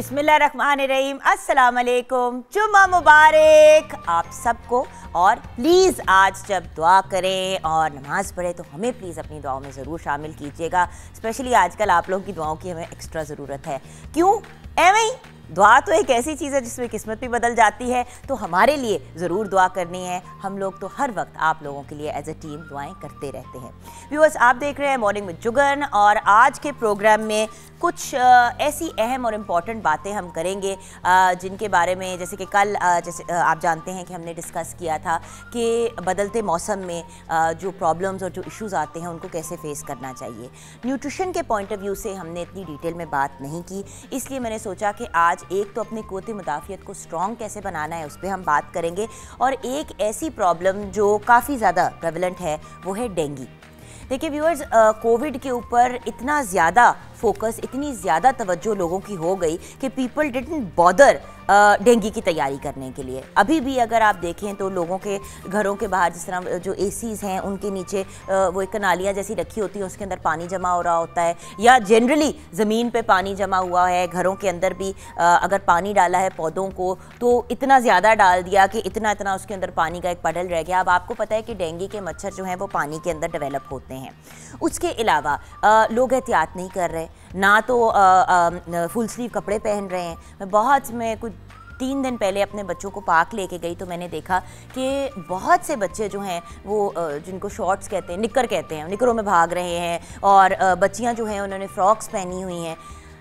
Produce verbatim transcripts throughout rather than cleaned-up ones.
बिस्मिल्लाहिर्रहमानिर्रहीम, अस्सलाम वालेकुम, जुम्मा मुबारक आप सबको। और प्लीज़ आज जब दुआ करें और नमाज़ पढ़ें तो हमें प्लीज़ अपनी दुआओं में ज़रूर शामिल कीजिएगा। स्पेशली आजकल आप लोगों की दुआओं की हमें एक्स्ट्रा ज़रूरत है। क्यों? एवं दुआ तो एक ऐसी चीज़ है जिसमें किस्मत भी बदल जाती है, तो हमारे लिए ज़रूर दुआ करनी है। हम लोग तो हर वक्त आप लोगों के लिए एज ए टीम दुआएं करते रहते हैं। व्यूअर्स, आप देख रहे हैं मॉर्निंग विद जुगन और आज के प्रोग्राम में कुछ ऐसी अहम और इम्पॉर्टेंट बातें हम करेंगे जिनके बारे में, जैसे कि कल जैसे आप जानते हैं कि हमने डिस्कस किया था कि बदलते मौसम में जो प्रॉब्लम्स और जो इश्यूज़ आते हैं उनको कैसे फेस करना चाहिए। न्यूट्रिशन के पॉइंट ऑफ व्यू से हमने इतनी डिटेल में बात नहीं की, इसलिए मैंने सोचा कि आज एक तो अपने क़ुव्वत मुदाफ़ियत को स्ट्रॉन्ग कैसे बनाना है उस पर हम बात करेंगे, और एक ऐसी प्रॉब्लम जो काफ़ी ज़्यादा प्रेवलेंट है वो है डेंगू। देखिए व्यूअर्स, कोविड के ऊपर इतना ज़्यादा फोकस, इतनी ज़्यादा तवज्जो लोगों की हो गई कि पीपल डिडंट बॉदर डेंगू की तैयारी करने के लिए। अभी भी अगर आप देखें तो लोगों के घरों के बाहर जिस तरह जो एसीज़ हैं उनके नीचे वो एक नालियाँ जैसी रखी होती हैं, उसके अंदर पानी जमा हो रहा होता है, या जनरली ज़मीन पे पानी जमा हुआ है। घरों के अंदर भी अगर पानी डाला है पौधों को तो इतना ज़्यादा डाल दिया कि इतना इतना उसके अंदर पानी का एक पडल रह गया। अब आपको पता है कि डेंगू के मच्छर जो हैं वो पानी के अंदर डेवलप होते हैं। उसके अलावा लोग एहतियात नहीं कर रहे, ना तो फुल स्लीव कपड़े पहन रहे हैं। मैं बहुत मैं कुछ तीन दिन पहले अपने बच्चों को पार्क लेके गई तो मैंने देखा कि बहुत से बच्चे जो हैं वो जिनको शॉर्ट्स कहते हैं, निकर कहते हैं, निकरों में भाग रहे हैं, और बच्चियां जो हैं उन्होंने फ्रॉक्स पहनी हुई हैं।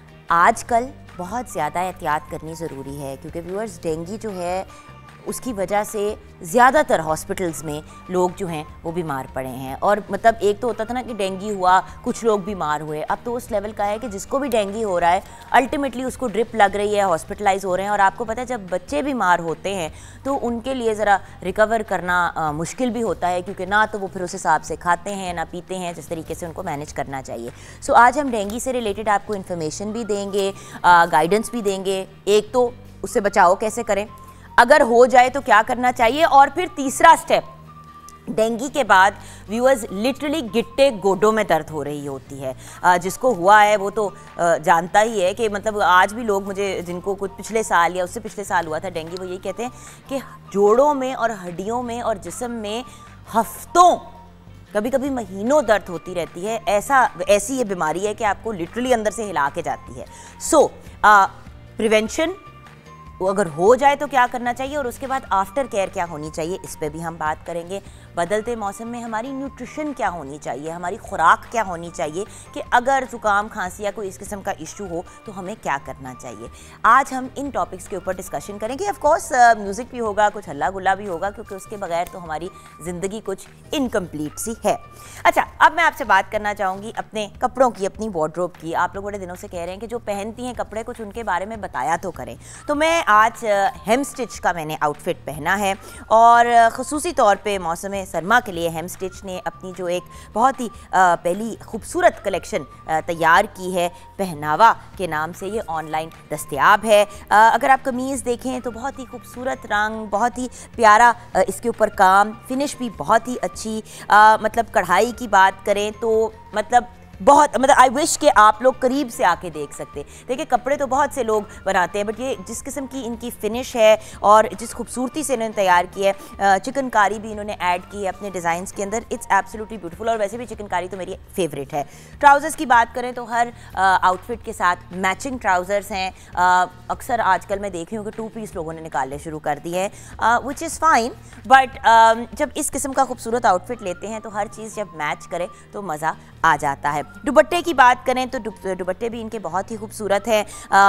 आजकल बहुत ज़्यादा एहतियात करनी ज़रूरी है, क्योंकि व्यूअर्स डेंगू जो है उसकी वजह से ज़्यादातर हॉस्पिटल्स में लोग जो हैं वो बीमार पड़े हैं। और मतलब एक तो होता था ना कि डेंगू हुआ, कुछ लोग बीमार हुए, अब तो उस लेवल का है कि जिसको भी डेंगू हो रहा है अल्टीमेटली उसको ड्रिप लग रही है, हॉस्पिटलाइज हो रहे हैं। और आपको पता है जब बच्चे बीमार होते हैं तो उनके लिए ज़रा रिकवर करना आ, मुश्किल भी होता है, क्योंकि ना तो वो फिर उस हिसाब से खाते हैं ना पीते हैं जिस तरीके से उनको मैनेज करना चाहिए। सो आज हम डेंगू से रिलेटेड आपको इन्फॉर्मेशन भी देंगे, गाइडेंस भी देंगे। एक तो उससे बचाव कैसे करें, अगर हो जाए तो क्या करना चाहिए, और फिर तीसरा स्टेप, डेंगू के बाद व्यूअर्स लिटरली गिट्टे गोडों में दर्द हो रही होती है। आ, जिसको हुआ है वो तो आ, जानता ही है कि मतलब आज भी लोग मुझे, जिनको कुछ पिछले साल या उससे पिछले साल हुआ था डेंगू, वो यही कहते हैं कि जोड़ों में और हड्डियों में और जिस्म में हफ्तों, कभी कभी महीनों दर्द होती रहती है। ऐसा ऐसी ये बीमारी है कि आपको लिटरली अंदर से हिला के जाती है। सो प्रिवेंशन, वो अगर हो जाए तो क्या करना चाहिए, और उसके बाद आफ्टर केयर क्या होनी चाहिए, इस पे भी हम बात करेंगे। बदलते मौसम में हमारी न्यूट्रिशन क्या होनी चाहिए, हमारी खुराक क्या होनी चाहिए, कि अगर ज़ुकाम खांसी या कोई इस किस्म का इशू हो तो हमें क्या करना चाहिए। आज हम इन टॉपिक्स के ऊपर डिस्कशन करेंगे। ऑफ कोर्स म्यूज़िक भी होगा, कुछ हल्ला गुल्ला भी होगा, क्योंकि उसके बगैर तो हमारी ज़िंदगी कुछ इनकम्प्लीट सी है। अच्छा, अब मैं आपसे बात करना चाहूँगी अपने कपड़ों की, अपनी वार्डरोब की। आप लोग बड़े दिनों से कह रहे हैं कि जो पहनती हैं कपड़े कुछ उनके बारे में बताया तो करें। तो मैं आज हेम स्टिच का मैंने आउटफिट पहना है, और ख़ुसूसी तौर पे मौसम सरमा के लिए हेम स्टिच ने अपनी जो एक बहुत ही पहली खूबसूरत कलेक्शन तैयार की है, पहनावा के नाम से, ये ऑनलाइन दस्तयाब है। अगर आप कमीज़ देखें तो बहुत ही खूबसूरत रंग, बहुत ही प्यारा इसके ऊपर काम, फिनिश भी बहुत ही अच्छी। आ, मतलब कढ़ाई की बात करें तो मतलब बहुत, मतलब आई विश कि आप लोग करीब से आके देख सकते। देखिए कपड़े तो बहुत से लोग बनाते हैं, बट ये जिस किस्म की इनकी फिनिश है और जिस खूबसूरती से इन्होंने तैयार की है, चिकनकारी भी इन्होंने ऐड की है अपने डिज़ाइंस के अंदर, इट्स एब्सोल्युटली ब्यूटीफुल। और वैसे भी चिकनकारी तो मेरी फेवरेट है। ट्राउज़र्स की बात करें तो हर आउटफिट के साथ मैचिंग ट्राउज़र्स हैं। अक्सर आजकल मैं देख रही हूँ कि टू पीस लोगों ने निकालने शुरू कर दिए हैं, विच इज़ फाइन, बट जब इस किस्म का खूबसूरत आउटफिट लेते हैं तो हर चीज़ जब मैच करे तो मज़ा आ जाता है। दुपट्टे की बात करें तो दुपट्टे भी इनके बहुत ही खूबसूरत हैं,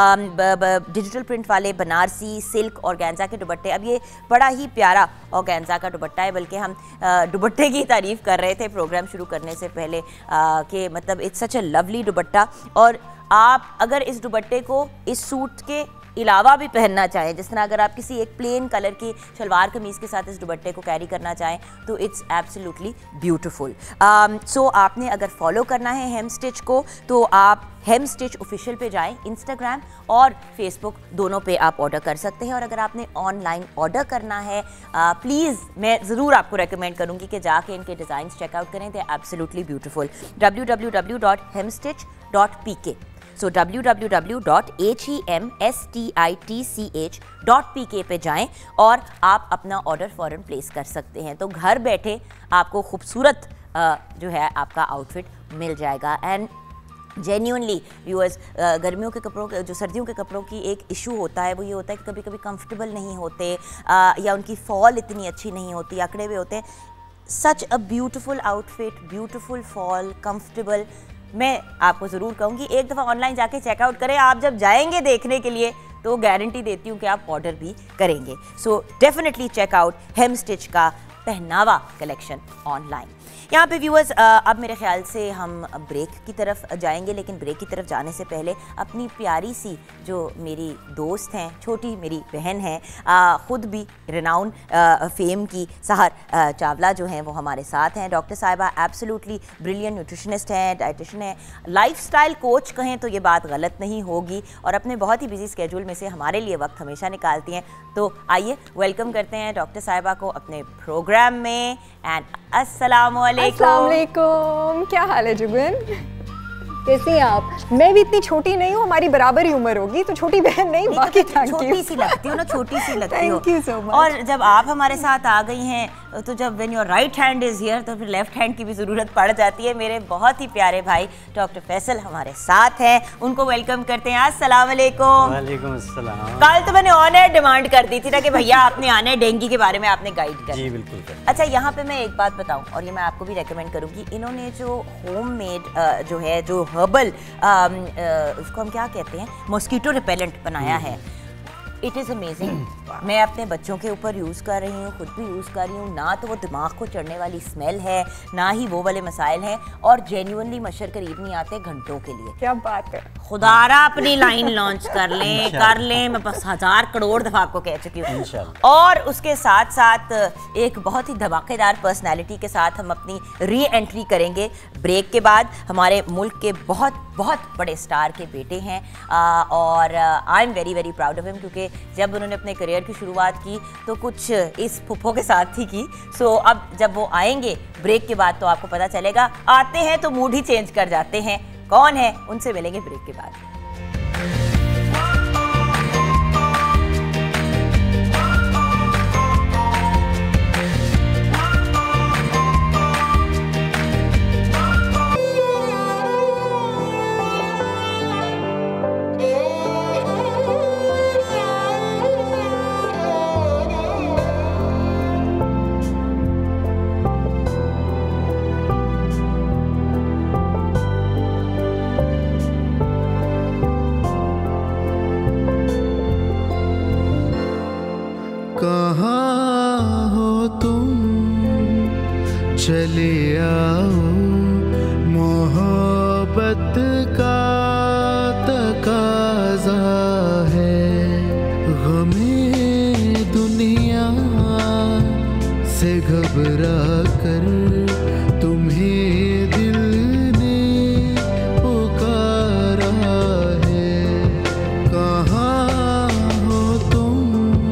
डिजिटल प्रिंट वाले बनारसी, सिल्क और ऑर्गेन्जा के दुपट्टे। अब ये बड़ा ही प्यारा ऑर्गेन्जा का दुपट्टा है, बल्कि हम दुपट्टे की तारीफ़ कर रहे थे प्रोग्राम शुरू करने से पहले कि मतलब इट्स सच अ लवली दुपट्टा। और आप अगर इस दुपट्टे को इस सूट के अलावा भी पहनना चाहें, जिस तरह अगर आप किसी एक प्लेन कलर की शलवार कमीज़ के साथ इस दुपट्टे को कैरी करना चाहें तो इट्स एब्सोल्युटली ब्यूटीफुल। सो आपने अगर फॉलो करना है हेम स्टिच को तो आप हेम स्टिच ऑफिशियल पे जाएं, इंस्टाग्राम और फेसबुक दोनों पे आप ऑर्डर कर सकते हैं। और अगर आपने ऑनलाइन ऑर्डर करना है प्लीज़ मैं ज़रूर आपको रेकमेंड करूँगी कि जाके इनके डिज़ाइन चेकआउट करें, they absolutely beautiful. W W W dot hem stitch dot P K so W W W dot H E M S T I T C H dot P K पे जाएं और आप अपना order फ़ौरन place कर सकते हैं। तो घर बैठे आपको खूबसूरत जो है आपका आउटफिट मिल जाएगा। एंड जेन्यूनली व्यूअर्स, गर्मियों के कपड़ों के जो सर्दियों के कपड़ों की एक इशू होता है वो ये होता है कि कभी कभी कंफर्टेबल नहीं होते आ, या उनकी फॉल इतनी अच्छी नहीं होती, अकड़े हुए होते हैं। Such a beautiful outfit, beautiful fall, comfortable. मैं आपको ज़रूर कहूँगी एक दफ़ा ऑनलाइन जाके चेकआउट करें। आप जब जाएंगे देखने के लिए तो गारंटी देती हूँ कि आप ऑर्डर भी करेंगे। सो डेफिनेटली चेकआउट हेमस्टिच का पहनावा कलेक्शन ऑनलाइन। यहाँ पे व्यूअर्स, अब मेरे ख्याल से हम ब्रेक की तरफ जाएंगे, लेकिन ब्रेक की तरफ जाने से पहले अपनी प्यारी सी जो मेरी दोस्त हैं, छोटी मेरी बहन है, ख़ुद भी रिनाउन फेम की सहर चावला जो हैं वो हमारे साथ हैं। डॉक्टर साहिबा एब्सोल्युटली ब्रिलियंट न्यूट्रिशनिस्ट हैं, डाइटिशियन हैं, लाइफस्टाइल कोच कहें तो ये बात गलत नहीं होगी, और अपने बहुत ही बिजी स्केड्यूल में से हमारे लिए वक्त हमेशा निकालती हैं। तो आइए वेलकम करते हैं डॉक्टर साहिबा को अपने प्रोग्राम में। एंड अस्सलाम वालेकुम। क्या हाल है जुबिन, कैसी हैं आप? मैं भी इतनी छोटी नहीं हूँ, हमारी बराबर ही उम्र होगी, तो छोटी बहन नहीं, नहीं बाकी तो छोटी सी लगती हो ना, छोटी सी लगती हो। Thank you so much. और जब आप हमारे साथ आ गई हैं तो जब when your right hand is here तो फिर लेफ्ट हैंड की भी ज़रूरत पड़ जाती है। मेरे बहुत ही प्यारे भाई डॉक्टर फैसल हमारे साथ हैं, उनको वेलकम करते हैं। अस्सलाम वालेकुम। वालेकुम अस्सलाम। कल तो मैंने ऑन एयर डिमांड कर दी थी ना कि भैया आपने आना है, डेंगू के बारे में आपने गाइड कर। जी बिल्कुल कर। अच्छा, यहाँ पे मैं एक बात बताऊँ और ये मैं आपको भी रेकमेंड करूँगी, इन्होंने जो होम मेड जो है जो हर्बल उसको हम क्या कहते हैं, मॉस्किटो रिपेलेंट बनाया है, इट इज़ अमेजिंग। मैं अपने बच्चों के ऊपर यूज़ कर रही हूँ, खुद भी यूज़ कर रही हूँ। ना तो वो दिमाग को चढ़ने वाली स्मेल है, ना ही वो वाले मसाइल हैं, और जेन्युइनली मच्छर करीब नहीं आते घंटों के लिए। क्या बात है। खुदारा अपनी लाइन लॉन्च कर लें कर लें मैं बस हजार करोड़ दफ़ा आपको कह चुकी हूँ। और उसके साथ साथ एक बहुत ही धमाकेदार पर्सनैलिटी के साथ हम अपनी री एंट्री करेंगे ब्रेक के बाद। हमारे मुल्क के बहुत बहुत बड़े स्टार के बेटे हैं, आ, और I am very very proud of him, क्योंकि जब उन्होंने अपने करियर की शुरुआत की तो कुछ इस फुफ्फो के साथ ही की। सो अब जब वो आएंगे ब्रेक के बाद तो आपको पता चलेगा, आते हैं तो मूड ही चेंज कर जाते हैं। कौन है, उनसे मिलेंगे ब्रेक के बाद। कहाँ हो तुम, चले आओ, मोहब्बत का तकाज़ा है। गमे दुनिया से घबरा कर तुम्हें दिल ने पुकारा है। कहाँ हो तुम,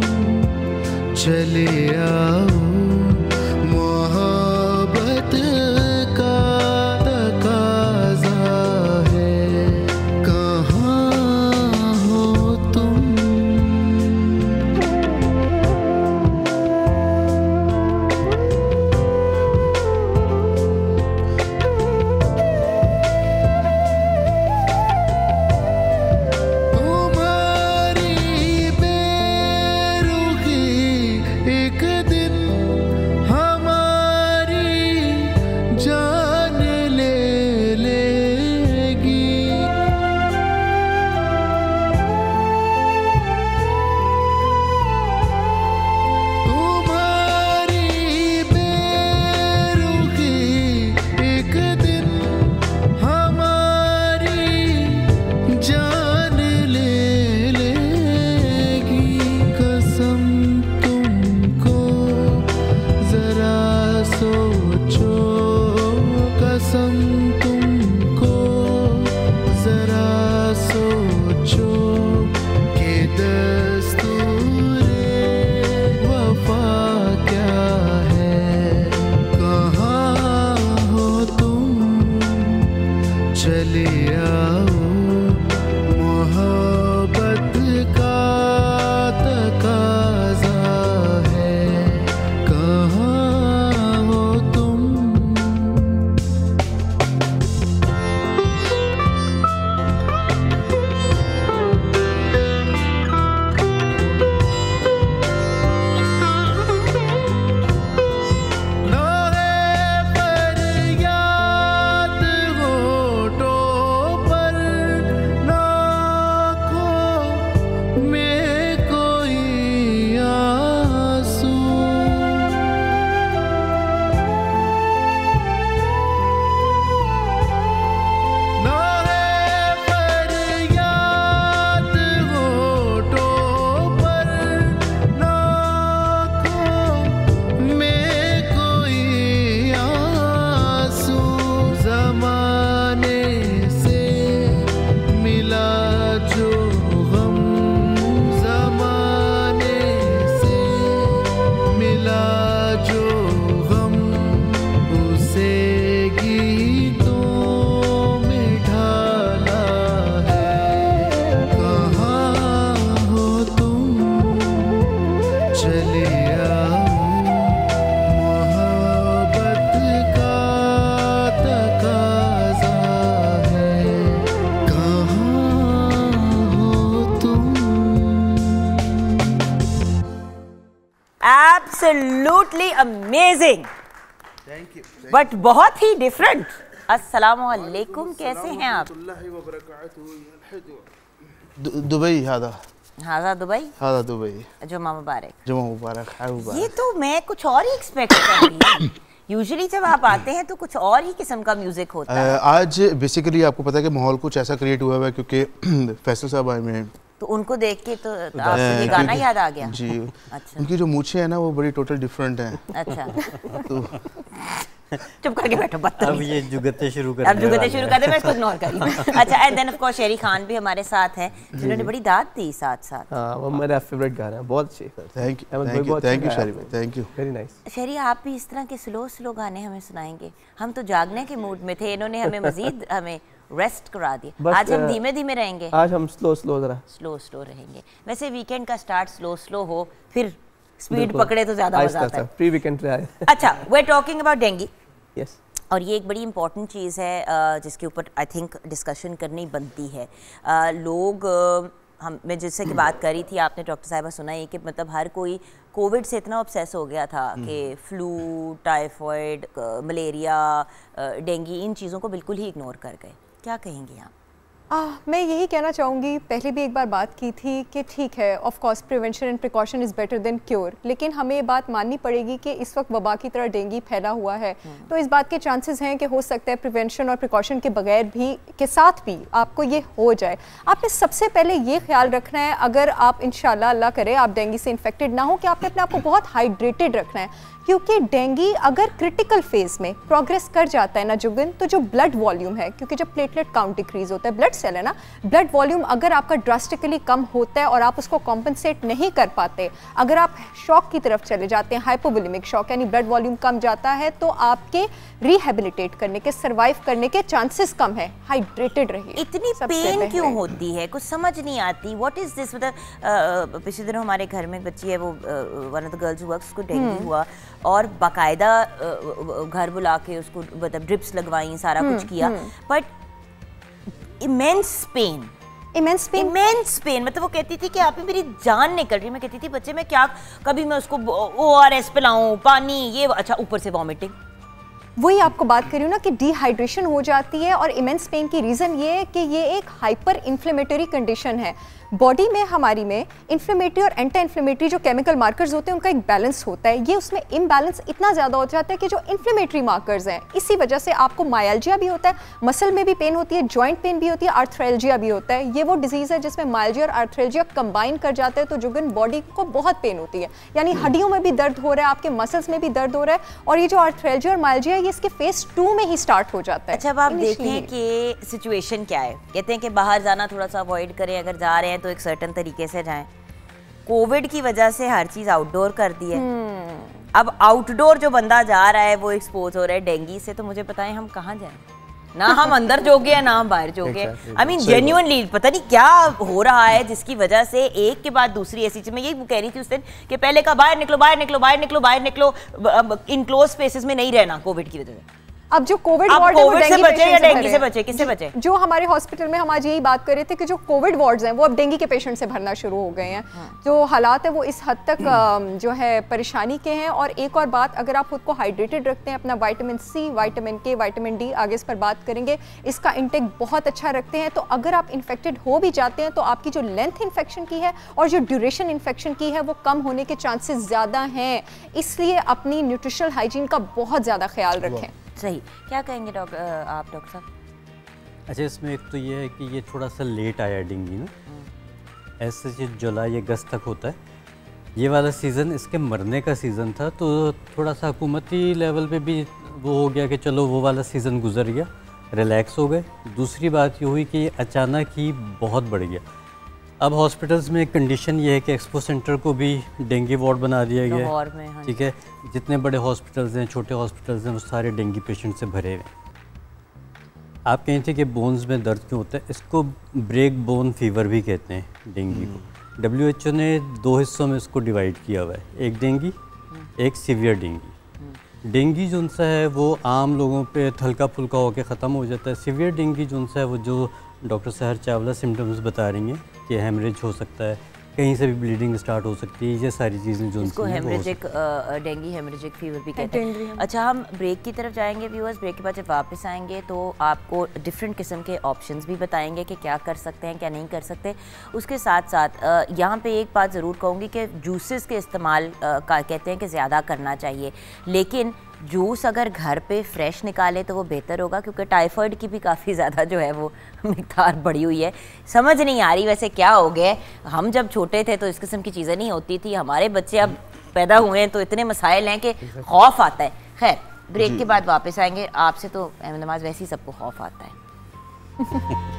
चले आओ, मोहब्बत का तकाज़ा है। कहाँ हो तुम। चले आओ, absolutely amazing, thank you. But बहुत ही डिफरेंट। अस्सलाम वालेकुम, कैसे हैं आप? दुबई हादा हाजा दुबई, हादा दुबई, जुम्मा मुबारक। जुम्मा मुबारक, हाय मुबारक। ये तो मैं कुछ और ही एक्सपेक्ट कर रही थी। यूजुअली जब आप आते हैं तो कुछ और ही किस्म का म्यूजिक होता है। आज बेसिकली आपको पता है कि माहौल कुछ ऐसा क्रिएट हुआ है क्योंकि फैसल साहब आए हुए हैं, तो उनको देख के तो आपको ये गाना याद आ गया? जी। अच्छा। उनकी जो मूछें हैं ना वो बड़ी टोटल डिफरेंट हैं। अच्छा। तो चुप करके बैठो, बदतमीज। अब ये जुगते शुरू कर अब जुगते शुरू कर दे, मैं इसको इग्नोर कर रही हूँ। अच्छा, एंड देन ऑफ कोर्स शेरी खान भी हमारे साथ हैं, जिन्होंने बड़ी दाद दी साथ साथ। हाँ, वो मेरा फेवरेट गाना है, बहुत अच्छी। थैंक यू, अहमद भाई, थैंक यू, बहुत थैंक यू अच्छा शरीफ गाया भाई, थैंक यू। Very nice. शेरी, आप भी इस तरह के स्लो स्लो गाने हमें सुनाएंगे? हम तो जागने के मूड में थे, इन्होंने हमें मजीद हमें रेस्ट करा दी। बस, आज हम अ, धीमे धीमे रहेंगे, आज हम स्लो स्लो जरा स्लो स्लो रहेंगे। वैसे वीकेंड का स्टार्ट स्लो स्लो हो, फिर स्पीड बिल्कुल। पकड़े तो ज्यादा मजा आता है। प्री वीकेंड पे आए। अच्छा, we are talking about dengue, yes. और ये एक बड़ी इंपॉर्टेंट चीज़ है अ, जिसके ऊपर आई थिंक डिस्कशन करनी बनती है। अ, लोग अ, हम मैं जिससे की बात कर रही थी, आपने डॉक्टर साहिबा सुना है कि मतलब हर कोई कोविड से इतना ऑब्सेस हो गया था कि फ्लू, टाइफॉइड, मलेरिया, डेंगू, इन चीज़ों को बिल्कुल ही इग्नोर कर गए। क्या कहेंगे आप? आ, मैं यही कहना चाहूँगी, पहले भी एक बार बात की थी कि ठीक है, of course prevention and precaution is better than cure, लेकिन हमें ये बात माननी पड़ेगी कि इस वक्त वबा की तरह डेंगू फैला हुआ है, तो इस बात के चांसेस हैं कि हो सकता है प्रिवेंशन और प्रिकॉशन के बगैर भी के साथ भी आपको ये हो जाए। आपने सबसे पहले ये ख्याल रखना है, अगर आप इंशाल्लाह अल्लाह करे आप डेंगू से इन्फेक्टेड ना हो, कि आपने अपने आप को बहुत हाइड्रेटेड रखना है, क्योंकि डेंगू अगर क्रिटिकल फेज में प्रोग्रेस कर जाता है ना जुगन, तो जो ब्लड वॉल्यूम है, क्योंकि जब प्लेटलेट काउंट डिक्रीज होता है, ब्लड सेल है ना, ब्लड वॉल्यूम अगर आपका ड्रास्टिकली कम होता है और आप उसको कॉम्पनसेट नहीं कर पाते, अगर आप शॉक की तरफ चले जाते हैं, हाइपोवोलेमिक शॉक यानी ब्लड वॉल्यूम कम जाता है, तो आपके रिहेबिलिटेट करने के, सर्वाइव करने के चांसेस कम है। हाइड्रेटेड रहिए। इतनी पेन क्यों होती है, कुछ समझ नहीं आती। What is this? मतलब पिछले दिनों हमारे घर में एक बच्ची है, वो one of the girls works, उसको डेंगू हुआ और बाकायदा घर बुला के उसको मतलब ड्रिप्स लगवाई, सारा कुछ किया, but immense pain, immense pain, immense pain. मतलब वो कहती थी कि आप ही मेरी जान निकल रही है। मैं कहती थी बच्चे मैं क्या, कभी मैं उसको ओ आर एस पिलाऊं, पानी, ये अच्छा, ऊपर से वॉमिटिंग। वही आपको बात कर रही हूँ ना कि डिहाइड्रेशन हो जाती है, और इमेंस पेन की रीज़न ये है कि ये एक हाइपर इन्फ्लेमेटरी कंडीशन है। बॉडी में हमारी में इन्फ्लेमेटरी और एंटी इन्फ्लेमेटरी जो केमिकल मार्कर्स होते हैं उनका एक बैलेंस होता है, ये उसमें इम्बैलेंस इतना ज़्यादा हो जाता है कि जो इन्फ्लेमेटरी मार्कर्स हैं, इसी वजह से आपको मायल्जिया भी होता है, मसल में भी पेन होती है, जॉइंट पेन भी होती है, आर्थ्रेल्जिया भी होता है। ये वो डिजीज़ है जिसमें मायल्जिया और आर्थ्रेल्जिया कंबाइन कर जाते हैं, तो जुगन बॉडी को बहुत पेन होती है, यानी हड्डियों में भी दर्द हो रहा है, आपके मसल्स में भी दर्द हो रहा है, और ये जो आर्थ्रेल्जिया और मायल्जिया है ये इसके फेज टू में ही स्टार्ट हो जाता है। अच्छा, अब आप देखें कि सिचुएशन क्या है, कहते हैं कि बाहर जाना थोड़ा सा अवॉइड करें, अगर जा रहे हैं तो एक सर्टेन तरीके से जाएं। कोविड की वजह से हर चीज आउटडोर कर दी है। अब आउटडोर जो बंदा जा रहा है वो एक्सपोज हो रहा है डेंगू से, तो मुझे पता है हम कहाँ जाएं? ना हम अंदर जोगे हैं ना हम बाहर जोगे। आई मीन जेन्युइनली पता नहीं क्या हो रहा है जिसकी वजह से एक के बाद दूसरी ऐसी चीज। मैं यही कह रही थी उस दिन कि पहले का बाहर निकलो बाहर निकलो बाहर निकलो बाहर निकलो, इनक्लोज स्पेसेस में नहीं रहना कोविड की वजह से। अब जो कोविड आप वार्ड कोविड से बचे या डेंगू से बचे, किससे बचे? जो हमारे हॉस्पिटल में हम आज यही बात कर रहे थे कि जो कोविड वार्ड्स हैं वो अब डेंगू के पेशेंट से भरना शुरू हो गए हैं। जो हालात है वो इस हद तक जो है परेशानी के हैं। और एक और बात, अगर आप खुद को हाइड्रेटेड रखते हैं, अपना vitamin C, vitamin K, vitamin D, आगे इस पर बात करेंगे, इसका इंटेक बहुत अच्छा रखते हैं, तो अगर आप इन्फेक्टेड हो भी जाते हैं तो आपकी जो लेंथ इन्फेक्शन की है और जो ड्यूरेशन इन्फेक्शन की है वो कम होने के चांसेस ज़्यादा हैं। इसलिए अपनी न्यूट्रिशनल हाइजीन का बहुत ज़्यादा ख्याल रखें। सही, क्या कहेंगे डॉक्टर आप डॉक्टर साहब? अच्छा, इसमें एक तो ये है कि ये थोड़ा सा लेट आया डेंगू ना, ऐसे जो जुलाई अगस्त तक होता है, ये वाला सीज़न इसके मरने का सीज़न था, तो थोड़ा सा हुकूमती लेवल पे भी वो हो गया कि चलो वो वाला सीज़न गुजर गया, रिलैक्स हो गए। दूसरी बात ये हुई कि अचानक ही बहुत बढ़ गया। अब हॉस्पिटल्स में कंडीशन ये है कि एक्सपो सेंटर को भी डेंगू वार्ड बना दिया गया है, ठीक है। जितने बड़े हॉस्पिटल्स हैं, छोटे हॉस्पिटल्स हैं, वो सारे डेंगू पेशेंट से भरे हुए हैं। आप कहीं थे कि बोन्स में दर्द क्यों होता है, इसको ब्रेक बोन फीवर भी कहते हैं डेंगू को। डब्ल्यू एच ओ ने दो हिस्सों में इसको डिवाइड किया हुआ है, एक डेंगू, एक सीवियर डेंगू। डेंगू जो सा है वो आम लोगों पे हल्का फुल्का होकर ख़त्म हो जाता है। सीवियर डेंगू जो सा है वो जो डॉक्टर सहर चावला सिम्टम्स बता रही हैं कि हेमरेज हो सकता है, कहीं से भी ब्लीडिंग स्टार्ट हो सकती है, ये सारी चीज़ें जो इसको हेमरेजिक डेंगी हेमरेजिक फीवर भी कहते हैं। अच्छा, हम ब्रेक की तरफ जाएंगे व्यूअर्स। ब्रेक के बाद जब वापस आएंगे तो आपको डिफरेंट किस्म के ऑप्शंस भी बताएंगे कि क्या कर सकते हैं क्या नहीं कर सकते। उसके साथ साथ यहाँ पे एक बात ज़रूर कहूँगी कि जूसेस के इस्तेमाल का कहते हैं कि ज़्यादा करना चाहिए, लेकिन जूस अगर घर पे फ्रेश निकाले तो वो बेहतर होगा, क्योंकि टाइफाइड की भी काफ़ी ज़्यादा जो है वो मिक़दार बढ़ी हुई है। समझ नहीं आ रही वैसे क्या हो गया। हम जब छोटे थे तो इस किस्म की चीज़ें नहीं होती थी, हमारे बच्चे अब पैदा हुए हैं तो इतने मसाइल हैं कि खौफ आता है। खैर, ब्रेक के बाद वापस आएंगे। आपसे तो अहमद नमाज वैसे ही सबको खौफ आता है।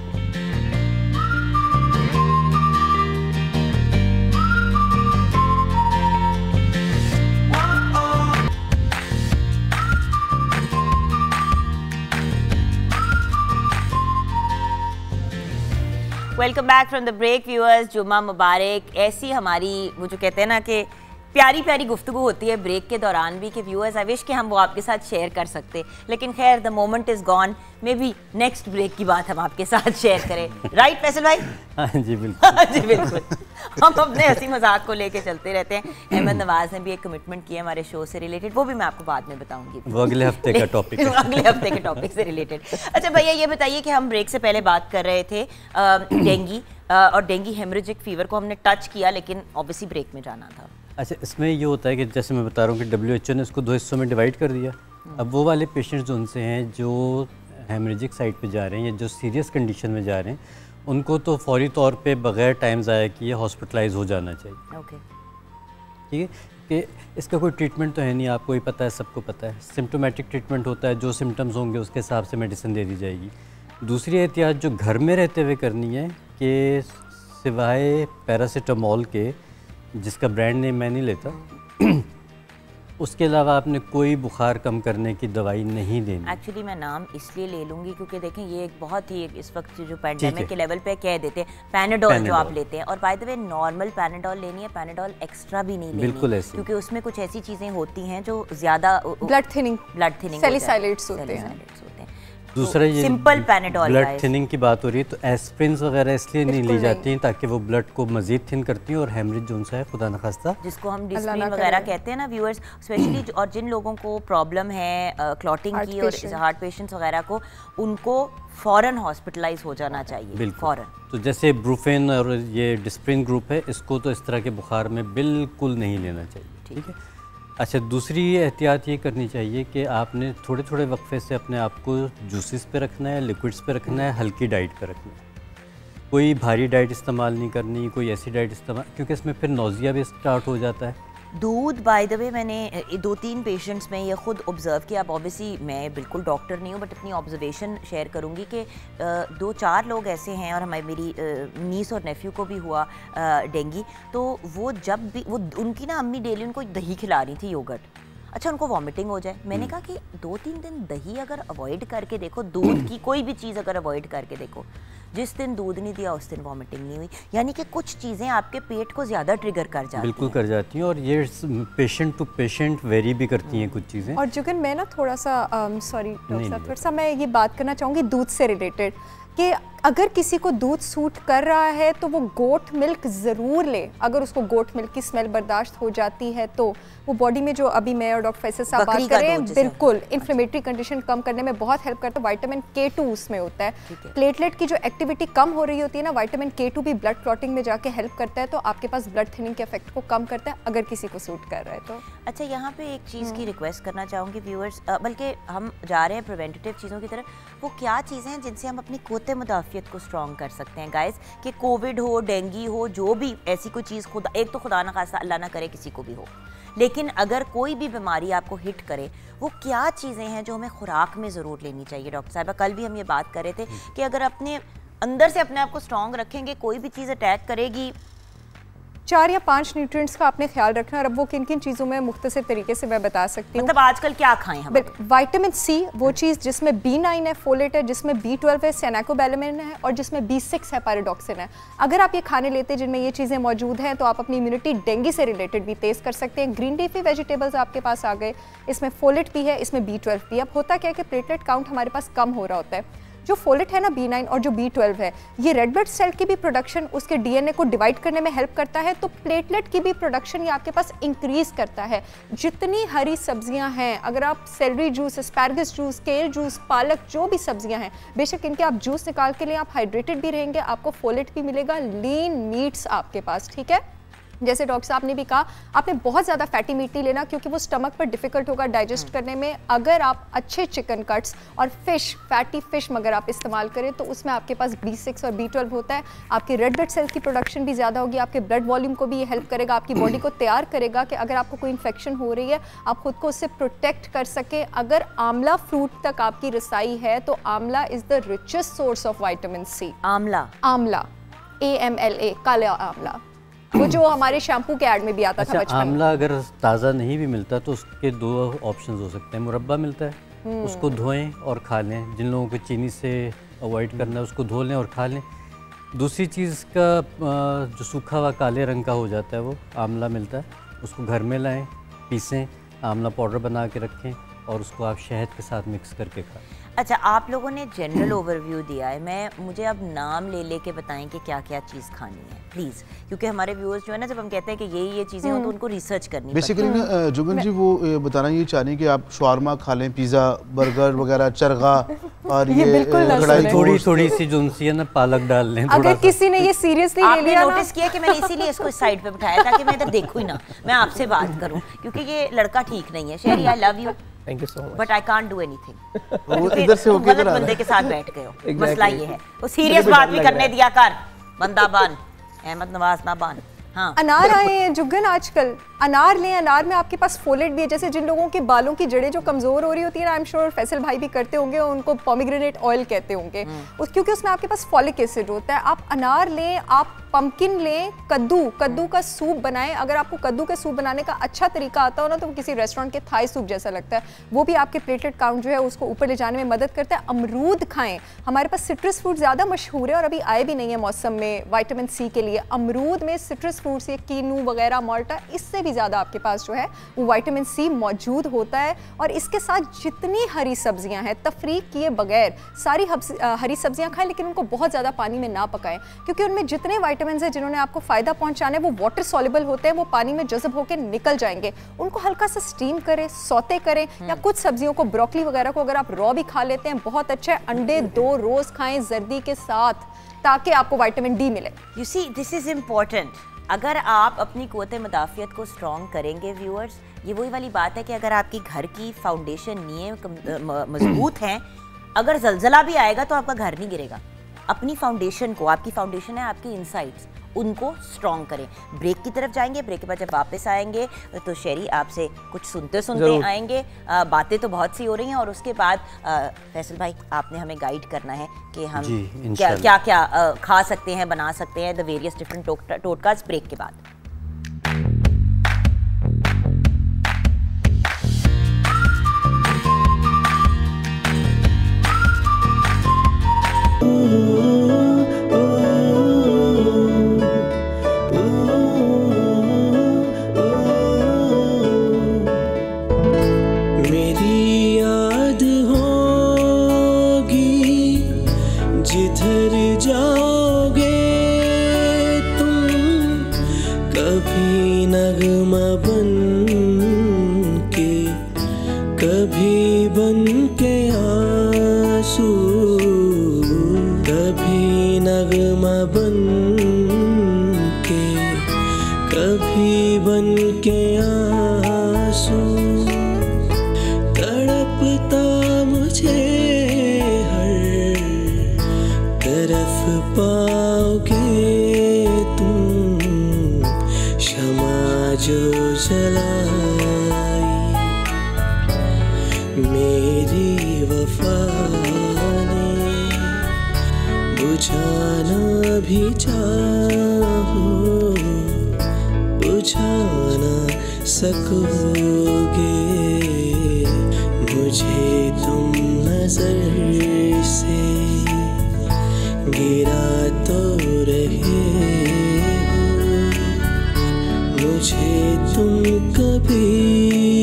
Welcome back from the break viewers, जुम्मा मुबारक। ऐसी हमारी वो जो कहते हैं ना कि प्यारी प्यारी गुफ्तगू होती है ब्रेक के दौरान भी कि व्यूअर्स आई विश कि हम वो आपके साथ शेयर कर सकते, लेकिन खैर the moment is gone. Maybe next break की बात हम आपके साथ शेयर करें। राइट फैसल भाई? हाँ जी बिल्कुल। हाँ जी बिल्कुल। हम अपने हंसी मजाक को लेके चलते रहते हैं। अहमद नवाज ने भी एक कमिटमेंट किया हमारे शो से रिलेटेड, वो भी मैं आपको बाद में बताऊंगी, वो अगले हफ्ते का टॉपिक है। अगले हफ्ते के टॉपिक से रिलेटेड। अच्छा भैया, ये बताइए कि हम ब्रेक से पहले बात कर रहे थे डेंगी और डेंगी हेमरेजिक फीवर को हमने टच किया, लेकिन ऑब्वियसली ब्रेक में जाना था। अच्छा, इसमें ये होता है कि जैसे मैं बता रहा हूँ कि डब्ल्यू एच ओ ने इसको दो हिस्सों में डिवाइड कर दिया। अब वो वाले पेशेंट्स जो उनसे हैं जो हेमरेजिक साइड पे जा रहे हैं या जो सीरियस कंडीशन में जा रहे हैं, उनको तो फौरी तौर पे बग़ैर टाइम ज़ाया किए हॉस्पिटलाइज हो जाना चाहिए। ओके, ठीक है कि इसका कोई ट्रीटमेंट तो है नहीं, आपको ही पता है, सबको पता है। सिम्टोमेटिक ट्रीटमेंट होता है, जो सिम्टम्स होंगे उसके हिसाब से मेडिसिन दे दी जाएगी। दूसरी एहतियात जो घर में रहते हुए करनी है कि सिवाय पैरासीटामोल के, जिसका ब्रांड नेम मैं नहीं लेता, उसके अलावा आपने कोई बुखार कम करने की दवाई नहीं देनी। एक्चुअली मैं नाम इसलिए ले लूँगी क्योंकि देखें ये एक बहुत ही इस वक्त जो पैंडेमिक के लेवल पे कह देते हैं पैनाडोल जो आप लेते हैं, और by the way normal Panadol लेनी है, पैनाडोल एक्स्ट्रा भी नहीं लेनी, बिल्कुल ऐसे, क्योंकि उसमें कुछ ऐसी चीज़ें होती हैं जो ज़्यादा blood thinning blood thinning salicylates होते हैं। दूसरा ये सिंपल पैनाडोल ब्लड थिनिंग की बात हो रही है, तो एस्प्रिन्स वगैरह इसलिए नहीं ली जाती हैं ताकि वो ब्लड को मजीद थिन करती हैं और हेमरेज जो है खुदा न खास्ता, जिसको हम डिस्प्रिन वगैरह कहते हैं ना व्यूअर्स, स्पेशली और जिन लोगों को प्रॉब्लम है क्लॉटिंग की और हार्ट पेशेंट्स वगैरह को, उनको फ़ौरन हॉस्पिटलाइज हो जाना चाहिए फ़ौरन। तो जैसे ब्रूफेन और ये डिस्प्रिन ग्रुप है, इसको तो इस तरह के बुखार में बिल्कुल नहीं लेना चाहिए। ठीक है। अच्छा, दूसरी एहतियात ये करनी चाहिए कि आपने थोड़े थोड़े वक्फे से अपने आप को जूसेस पे रखना है, लिक्विड्स पे रखना है, हल्की डाइट पे रखना है। कोई भारी डाइट इस्तेमाल नहीं करनी, कोई ऐसी डाइट इस्तेमाल, क्योंकि इसमें फिर नौजिया भी स्टार्ट हो जाता है। दूध बाय द वे मैंने दो तीन पेशेंट्स में ये खुद ऑब्ज़र्व किया। अब ऑब्वियसली मैं बिल्कुल डॉक्टर नहीं हूँ, बट अपनी ऑब्जर्वेशन शेयर करूँगी कि दो चार लोग ऐसे हैं, और हमारी मेरी नीस और नेफ्यू को भी हुआ डेंगी, तो वो जब भी वो उनकी ना अम्मी डेली उनको दही खिला रही थी, योगर्ट। अच्छा, उनको वॉमिटिंग हो जाए, मैंने कहा कि दो तीन दिन दही अगर अवॉइड करके देखो, दूध की कोई भी चीज़ अगर अवॉइड करके देखो, जिस दिन दूध नहीं दिया उस दिन वॉमिटिंग नहीं हुई। यानी कि कुछ चीज़ें आपके पेट को ज़्यादा ट्रिगर कर जाती हैं। बिल्कुल कर जाती हैं, और ये पेशेंट टू पेशेंट वेरी भी करती हैं कुछ चीज़ें। और जुगन, मैं ना थोड़ा सा सॉरी डॉक्टर साहब, थोड़ा सा मैं ये बात करना चाहूँगी दूध से रिलेटेड, कि अगर किसी को दूध सूट कर रहा है तो वो गोट मिल्क ज़रूर ले। अगर उसको गोट मिल्क की स्मेल बर्दाश्त हो जाती है तो वो बॉडी में, जो अभी मैं और डॉक्टर फैसल साहब बात कर रहे हैं, बिल्कुल इन्फ्लेमेटरी कंडीशन कम करने में बहुत हेल्प करता है। विटामिन के टू उसमें होता है, प्लेटलेट की जो एक्टिविटी कम हो रही होती है ना, विटामिन के टू भी ब्लड क्लॉटिंग में जाके हेल्प करता है, तो आपके पास ब्लड थिनिंग के इफेक्ट को कम करता है अगर किसी को सूट कर रहा है तो। अच्छा, यहाँ पे एक चीज़ की रिक्वेस्ट करना चाहूँगी व्यूअर्स, बल्कि हम जा रहे हैं प्रिवेंटिव चीज़ों की तरफ। वो क्या चीज़ें हैं जिनसे हम अपनी क़ुव्वत मुदाफ़ियत को स्ट्रॉन्ग कर सकते हैं गाइस, कि कोविड हो, डेंगी हो, जो भी ऐसी कोई चीज़, खुदा एक तो खुदा ना खासा अल्लाह ना करे किसी को भी हो, लेकिन अगर कोई भी बीमारी आपको हिट करे, वो क्या चीज़ें हैं जो हमें खुराक में ज़रूर लेनी चाहिए। डॉक्टर साहबा, कल भी हम ये बात कर रहे थे कि अगर अपने अंदर से अपने आप को स्ट्रॉन्ग रखेंगे, कोई भी चीज़ अटैक करेगी, चार या पांच न्यूट्रिएंट्स का आपने ख्याल रखना है। और अब वो किन किन चीज़ों में मुख्तसर तरीके से मैं बता सकती हूँ। मतलब आजकल क्या खाएं हम? विटामिन सी, वो चीज़ जिसमें बी नाइन है, फोलेट है, जिसमें बी ट्वेल्व है, सैनाकोबैलेमिन है, और जिसमें बी सिक्स है, पैराडॉक्सिन है। अगर आप ये खाने लेते हैं जिनमें ये चीज़ें मौजूद हैं, तो आप अपनी इम्यूनिटी डेंगू से रिलेटेड भी तेज़ कर सकते हैं। ग्रीन लीफी वेजिटेबल्स आपके पास आ गए, इसमें फोलेट भी है, इसमें बी ट्वेल्व भी। अब होता क्या है कि प्लेटलेट काउंट हमारे पास कम हो रहा होता है, जो फोलेट है ना बी नाइन और जो बी ट्वेल्व है, ये रेड ब्लड सेल की भी प्रोडक्शन, उसके डीएनए को डिवाइड करने में हेल्प करता है, तो प्लेटलेट की भी प्रोडक्शन ये आपके पास इंक्रीज करता है। जितनी हरी सब्जियां हैं, अगर आप celery juice, asparagus juice, kale juice, पालक, जो भी सब्जियां हैं, बेशक इनके आप जूस निकाल के लिए आप हाइड्रेटेड भी रहेंगे, आपको फोलेट भी मिलेगा, लीन मीट्स आपके पास, ठीक है। जैसे डॉक्टर साहब ने भी कहा, आपने बहुत ज़्यादा फैटी मीट नहीं लेना क्योंकि वो स्टमक पर डिफिकल्ट होगा डाइजेस्ट करने में। अगर आप अच्छे चिकन कट्स और फिश, फैटी फिश मगर आप इस्तेमाल करें तो उसमें आपके पास बी सिक्स और बी ट्वेल्व होता है, आपके रेड ब्लड सेल्स की प्रोडक्शन भी ज़्यादा होगी, आपके ब्लड वॉल्यूम को भी ये हेल्प करेगा, आपकी बॉडी को तैयार करेगा कि अगर आपको कोई इन्फेक्शन हो रही है आप खुद को उससे प्रोटेक्ट कर सके। अगर आंवला फ्रूट तक आपकी रसाई है तो amla is the richest source of vitamin C. Amla, amla, A M L A, काला आंवला, वो जो हमारे शैम्पू के ऐड में भी आता अच्छा, था बचपन में। आंवला अगर ताज़ा नहीं भी मिलता तो उसके दो ऑप्शंस हो सकते हैं। मुरब्बा मिलता है, उसको धोएं और खा लें। जिन लोगों को चीनी से अवॉइड करना है उसको धो लें और खा लें। दूसरी चीज़ का जो सूखा हुआ काले रंग का हो जाता है वो आंवला मिलता है, उसको घर में लाएं, पीसें, आंवला पाउडर बना के रखें और उसको आप शहद के साथ मिक्स करके खाएं। अच्छा, आप लोगों ने जनरल ओवरव्यू दिया है, मैं मुझे अब नाम ले लेके बताएं कि क्या क्या चीज़ खानी है प्लीज़, क्योंकि हमारे व्यूअर्स जो है ना, जब हम कहते हैं कि ये ये चीज़ें हो तो उनको रिसर्च करनी बेसिकली ना जुगन जी वो ए, बताना ये चाह रही हैं कि आप शवारमा खा लें, पिज़्ज़ा, बर्गर वगैरह, चरगा और ये ये बिल्कुल ना कढ़ाई सुने। थोड़ी गोश्त। थोड़ी सी जो उनसी है ना पालक डाल लें। थोड़ा अगर सा। किसी ने ये सीरियसली ले आपने लिया ना, नोटिस किया कि मैंने इसीलिए इसको इस साइड पे बिठाया ताकि मैं इधर देखूं ही ना, मैं आपसे बात करूं, क्योंकि ये लड़का ठीक नहीं है। Sherry, I love you thank you so much. But I can't do anything. वो इधर से होके गलत इधर आ रहा बंदे है। के साथ बैठ गए हो, Exactly. मसला ये है। वो सीरियस मुझे भी बात डर भी लग करने रहा है। दिया कर, बंदा बन, अहमद नवाज ना बन। हाँ, अनार आए हैं जुगन आजकल, अनार लें, अनार में आपके पास फोलेट भी है। जैसे जिन लोगों के बालों की जड़ें जो कमज़ोर हो रही होती है ना, आई एम श्योर फैसल भाई भी करते होंगे, उनको पोमीग्रेनेट ऑयल कहते होंगे उस, क्योंकि उसमें आपके पास फॉलिक एसिड होता है। आप अनार लें, आप पम्पकिन लें, कद्दू, कद्दू का सूप बनाएं। अगर आपको कद्दू के सूप बनाने का अच्छा तरीका आता हो ना तो वो किसी रेस्टोरेंट के थाई सूप जैसा लगता है, वो भी आपके प्लेटलेट काउंट जो है उसको ऊपर ले जाने में मदद करता है। अमरूद खाएं, हमारे पास सिट्रस फ्रूट ज़्यादा मशहूर है और अभी आए भी नहीं है मौसम में विटामिन सी के लिए। अमरूद में सिट्रस फ्रूट्स, ये कीनू वगैरह, माल्टा, इससे भी ज़्यादा आपके पास जो है वो विटामिन सी मौजूद होता है। और इसके साथ जितनी हरी सब्जियां हैं, तफरीक किए बगैर सारी हरी सब्जियां खाएं, लेकिन उनको बहुत ज़्यादा पानी में ना पकाएं, क्योंकि उनमें जितने विटामिन हैं जिन्होंने आपको फ़ायदा पहुंचाना है वो वाटर सॉल्युबल होते हैं, वो पानी में जज़ब होकर निकल जाएंगे। उनको हल्का सा स्टीम करें, सौते करें, या कुछ सब्जियों को, ब्रोकली वगैरह को अगर आप रॉ भी खा लेते हैं बहुत अच्छा है। अंडे दो रोज़ खाएं जर्दी के साथ ताकि आपको विटामिन डी मिले। You see this is important. अगर आप अपनी क़ुव्वत मदाफ़ियत को स्ट्रॉन्ग करेंगे व्यूअर्स, ये वही वाली बात है कि अगर आपकी घर की फाउंडेशन नींव मजबूत हैं, अगर जलजला भी आएगा तो आपका घर नहीं गिरेगा। अपनी फाउंडेशन को, आपकी फाउंडेशन है आपकी इनसाइड्स, उनको स्ट्रॉन्ग करें। ब्रेक की तरफ जाएंगे, ब्रेक के बाद जब वापस आएंगे तो शेरी आपसे कुछ सुनते सुनते आएंगे। आ, बातें तो बहुत सी हो रही हैं और उसके बाद आ, फैसल भाई आपने हमें गाइड करना है कि हम जी, क्या इंशाल्लाह। क्या क्या आ, खा सकते हैं, बना सकते हैं, द वेरियस डिफरेंट टोटकास ब्रेक के बाद।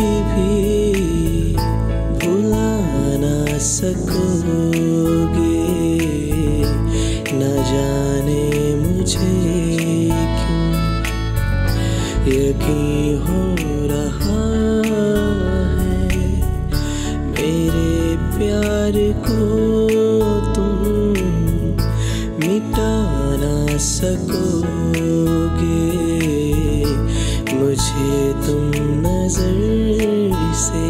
सकोगे। जाने मुझे क्यों यकीन हो रहा है मेरे प्यार को तुम मिटा ना सकोगे मुझे तुम नजर से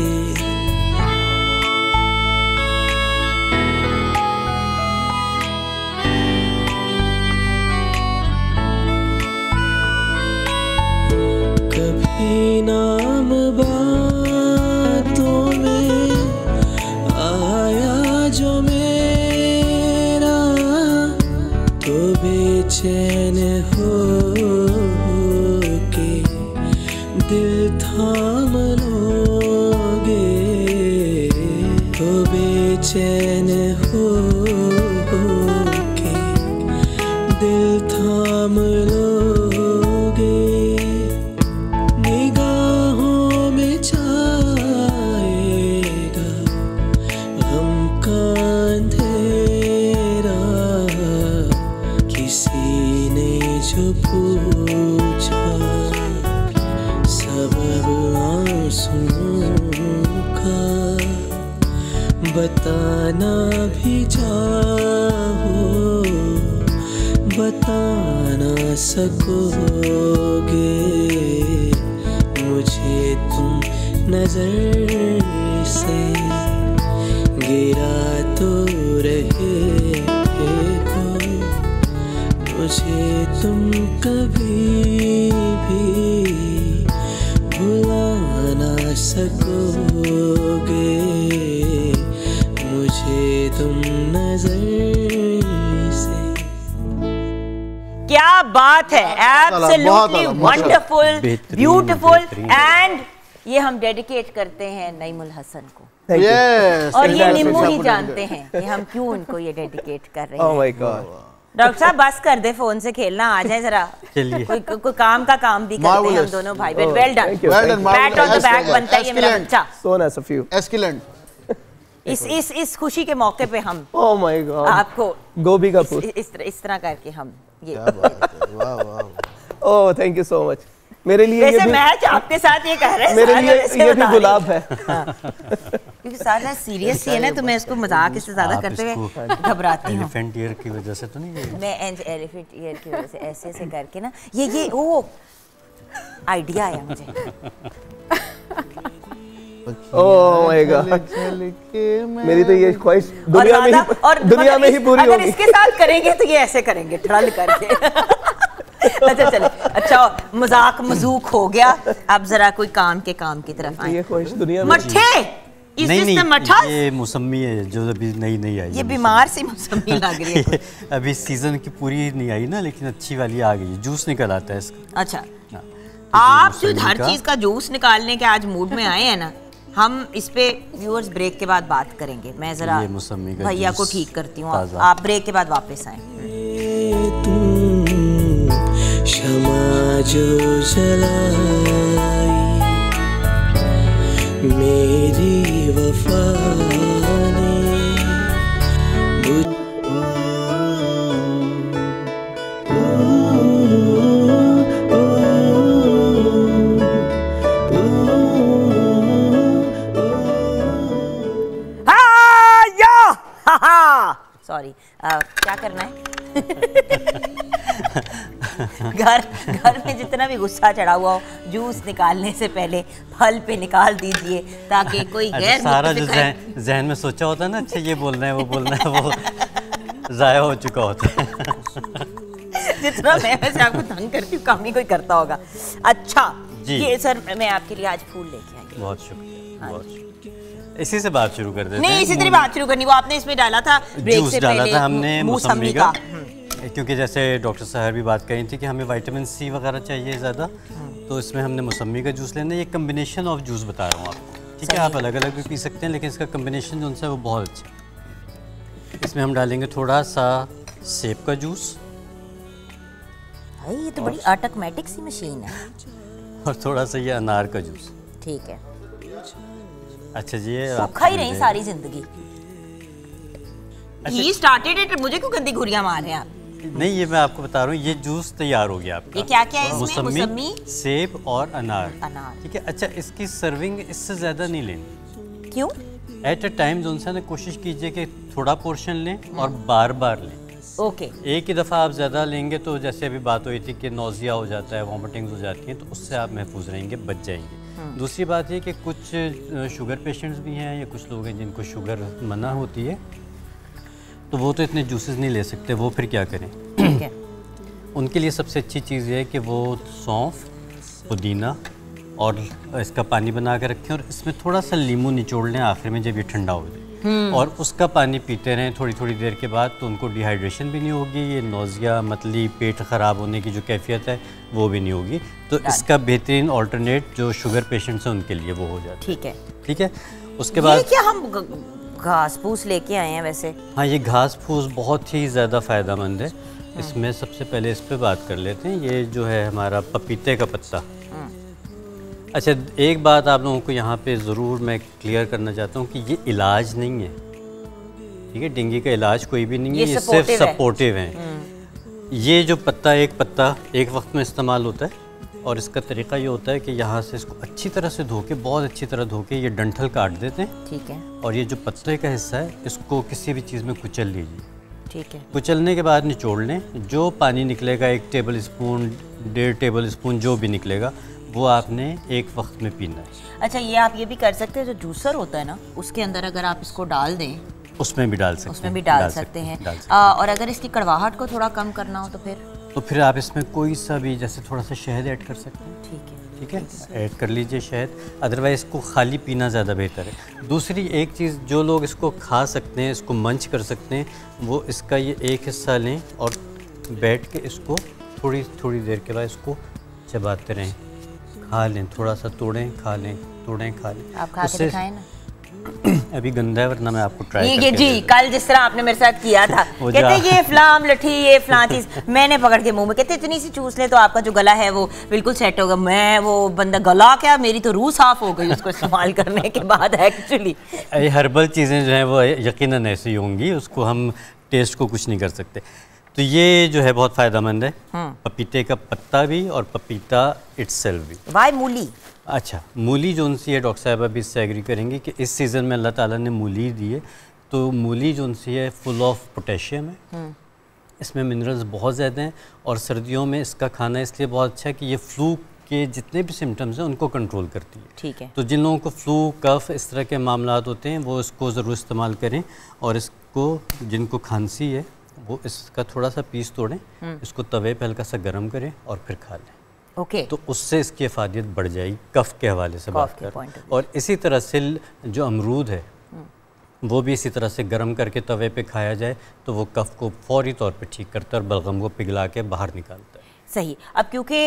नाम बातों में आया जो मेरा तो बेचैन हो के दिल थाम लोगे तो बेचैन हो के दिल थाम लोगे पूछा सबब आंसुओं का बताना भी चाहो बता ना सकोगे मुझे तुम नजर से गिरा तो रहे हो मुझे तुम कभी भी भुला ना सकोगे मुझे तुम नजर से। क्या बात है, एब्सोल्युटली वंडरफुल, ब्यूटीफुल, एंड ये हम डेडिकेट करते हैं नईमुल हसन को। Yes, और ये exactly. निम्मू ही जानते हैं कि हम क्यों इनको ये डेडिकेट कर रहे हैं। Oh my God. डॉक्टर साहब बस कर दे, फोन से खेलना, आ जाए जरा। चलिए। कोई को, कोई काम का काम भी करते हैं हम दोनों भाई बहन। Well done, Thank you, Well thank done, you. marvelous. Pat on the back Excellent, बनता है ये मेरा excellent. बच्चा। So nice of you. Excellent. इस इस इस खुशी के मौके पे हम Oh my God. आपको गोभी का इस, फूल। इस, तरह इस तरह करके हम ये क्या बात है, वाह वाह। Oh, thank you so much. मेरे लिए ये वैसे भी मैच आपके साथ ये कह रहे हैं मेरे सारे लिए वैसे ये भी बता रहे गुलाब है। हैं। क्योंकि सारा सीरियस है ना, तो मैं इसको मजाक इससे ज्यादा आप करते हुए इसको घबराती हूँ। एलिफेंट ईयर की वजह से तो नहीं है? मैं एलिफेंट ईयर की वजह से ऐसे ऐसे करके ना ये ये ओ आइडिया आया मुझे। Oh my God. मेरी तो ये ख्वाहिश और दुनिया में ज्यादा- ही और दुनिया मतलब में इस- ही पूरी अगर होगी। इसके साथ करेंगे तो ये ऐसे करेंगे ठड़ल करके। अच्छा चले, अच्छा मजाक मजूक हो गया, अब जरा कोई काम के काम की तरफ आए। ये ख्वाहिश दुनिया में मट्ठे, Is नहीं this नहीं the मठा? ये मौसमी है जो अभी नई नई आई है। ये बीमार सी मौसमी लग रही है। अभी सीजन की पूरी नहीं आई ना, लेकिन अच्छी वाली आ गई है, जूस निकल आता है इसका। अच्छा, हाँ। आप ये जो हर मौसमी चीज का जूस निकालने के आज मूड में आए हैं ना, हम इस पे व्यूअर्स ब्रेक के बाद बात करेंगे। मैं जरा ये मौसमी का भैया को जूस ठीक करती हूँ, आप, ताज़ा। आप ब्रेक के बाद वापस आए। तुम क्षमा जो जलाई मेरी वफा ने सॉरी, क्या करना है? घर घर में जितना भी गुस्सा चढ़ा हुआ हो, जूस निकालने से पहले फल पे निकाल दीजिए ताकि कोई अच्छा, गैर सारा जो मुतफ़िक़ है। जहन जहन में सोचा होता है ना, अच्छा ये बोलना है वो बोलना है, वो जाया हो चुका होता है। जितना मैं वैसे आपको तंग करती हूँ, कम ही कोई करता होगा। अच्छा जी। ये सर मैं आपके लिए आज फूल लेके आई। बहुत शुक्रिया, बहुत शुक्रिया। इसी से बात शुरू कर देते हैं। नहीं, इसी तरह बात शुरू करनी, वो आपने इसमें डाला था ब्रेक जूस से डाला पहले था हमने मौसमी मौसमी का, क्योंकि जैसे डॉक्टर साहब भी बात करी थी कि हमें विटामिन सी वगैरह चाहिए ज़्यादा, तो इसमें हमने मौसमी का जूस लेना है। ये कम्बिनेशन ऑफ जूस बता रहा हूँ आपको, ठीक है? आप अलग अलग भी पी सकते हैं, लेकिन इसका कम्बिनेशन जो है वो बहुत अच्छा है। इसमें हम डालेंगे थोड़ा सा सेब का जूस भाई, ये तो बड़ी ऑटोमेटिक सी मशीन है। और थोड़ा सा ये अनार का जूस। ठीक है, अच्छा जी, ये सूखा ही नहीं सारी जिंदगी। He started it, मुझे क्यों गंदी घुरियां मार रहे हैं आप? नहीं, ये मैं आपको बता रहा हूँ, ये जूस तैयार हो गया आपका। ये क्या क्या है इसमें? मौसमी, मौसमी, सेब और अनार। अनार। ठीक है। अच्छा, इसकी सर्विंग इससे ज़्यादा नहीं लेनी। क्यों? एट अ टाइम जो ने कोशिश कीजिए कि थोड़ा पोर्शन लें और बार बार लें। ओके। एक ही दफ़ा आप ज़्यादा लेंगे तो जैसे अभी बात हुई थी कि नौजिया हो जाता है, वॉमिटिंग्स हो जाती हैं, तो उससे आप महफूज रहेंगे, बच जाएंगे। दूसरी बात ये कि कुछ शुगर पेशेंट्स भी हैं या कुछ लोग हैं जिनको शुगर मना होती है, तो वो तो इतने जूसेस नहीं ले सकते, वो फिर क्या करें? ठीक है। उनके लिए सबसे अच्छी चीज़ ये है कि वो सौंफ, पुदीना और इसका पानी बना कर रखें और इसमें थोड़ा सा नींबू निचोड़ लें आखिर में जब ये ठंडा हो जाए, और उसका पानी पीते रहें थोड़ी थोड़ी देर के बाद, तो उनको डिहाइड्रेशन भी नहीं होगी, ये नौजिया, मतली, पेट ख़राब होने की जो कैफियत है वो भी नहीं होगी। तो इसका बेहतरीन ऑल्टरनेट जो शुगर पेशेंट्स हैं उनके लिए वो हो जाता है। ठीक है। ठीक है। उसके ये बाद क्या हम ग- घास फूस लेके आए हैं वैसे? हाँ, ये घास फूस बहुत ही ज़्यादा फ़ायदेमंद है। इसमें सबसे पहले इस पे बात कर लेते हैं। ये जो है हमारा पपीते का पत्ता। अच्छा, एक बात आप लोगों को यहाँ पे ज़रूर मैं क्लियर करना चाहता हूँ कि ये इलाज नहीं है। ठीक है, डेंगू का इलाज कोई भी नहीं है, ये ये सिर्फ supportive है। सपोर्टिव है। ये जो पत्ता, एक पत्ता एक वक्त में इस्तेमाल होता है और इसका तरीका ये होता है कि यहाँ से इसको अच्छी तरह से धो के, बहुत अच्छी तरह धो के ये डंठल काट देते हैं। ठीक है। और ये जो पत्ते का हिस्सा है इसको किसी भी चीज़ में कुचल लीजिए। ठीक है। कुचलने के बाद निचोड़ लें, जो पानी निकलेगा एक टेबल स्पून, डेढ़ टेबल स्पून जो भी निकलेगा, वो आपने एक वक्त में पीना है। अच्छा, ये आप ये भी कर सकते हैं, जो जूसर होता है ना, उसके अंदर अगर आप इसको डाल दें, उसमें भी डाल सकते हैं, उसमें भी डाल, सकते हैं। डाल सकते आ, और अगर इसकी कड़वाहट को थोड़ा कम करना हो तो फिर तो फिर आप इसमें कोई सा भी, जैसे थोड़ा सा शहद ऐड कर सकते हैं। ठीक है। ठीक है, ऐड कर लीजिए शहद। अदरवाइज़ इसको खाली पीना ज़्यादा बेहतर है। दूसरी एक चीज़, जो लोग इसको खा सकते हैं, इसको मंच कर सकते हैं, वो इसका ये एक हिस्सा लें और बैठ के इसको थोड़ी थोड़ी देर के बाद इसको चबाते रहें, खा लें, थोड़ा सा तोड़ें, खा लें, तोड़ें, खा लें। आप खा के दिखाएं ना। अभी गंदा है, वरना मैं आपको ट्राई ये करके जी दे कल जिस तरह आपने मेरे साथ किया था, वो कहते जा- ये फलाम लठी, ये फलां चीज, मैंने पकड़ के मुंह में, कहते इतनी सी चूस ले तो आपका जो गला है वो बिल्कुल सेट होगा। मैं वो बंदा गला क्या, मेरी तो रूह साफ हो गई उसको इस्तेमाल करने के बाद। एक्चुअली ये हर्बल चीज़ें जो हैं वो यकीनन ऐसी होंगी, उसको हम टेस्ट को कुछ नहीं कर सकते। तो ये जो है बहुत फ़ायदेमंद है, पपीते का पत्ता भी और पपीता इट्सेल्फ भी। वाई मूली? अच्छा, मूली जो सी है, डॉक्टर साहब अभी इससे एग्री करेंगे कि इस सीज़न में अल्लाह ताला ने मूली दी है, तो मूली जो सी है फुल ऑफ पोटेशियम है, इसमें मिनरल्स बहुत ज़्यादा हैं, और सर्दियों में इसका खाना इसलिए बहुत अच्छा है कि ये फ्लू के जितने भी सिम्टम्स हैं उनको कंट्रोल करती है। ठीक है। तो जिन लोगों को फ्लू, कफ, इस तरह के मामलात होते हैं वो इसको ज़रूर इस्तेमाल करें, और इसको जिनको खांसी है वो इसका थोड़ा सा पीस तोड़ें, इसको तवे पे हल्का सा गर्म करें और फिर खा लें। ओके। तो उससे इसकी अफादियत बढ़ जाएगी, कफ के हवाले से बात के कर। point of view। और इसी तरह से जो अमरूद है वो भी इसी तरह से गर्म करके तवे पे खाया जाए तो वो कफ को फौरी तौर पे ठीक करता है और बलगम को पिघला के बाहर निकालता है। सही। अब क्योंकि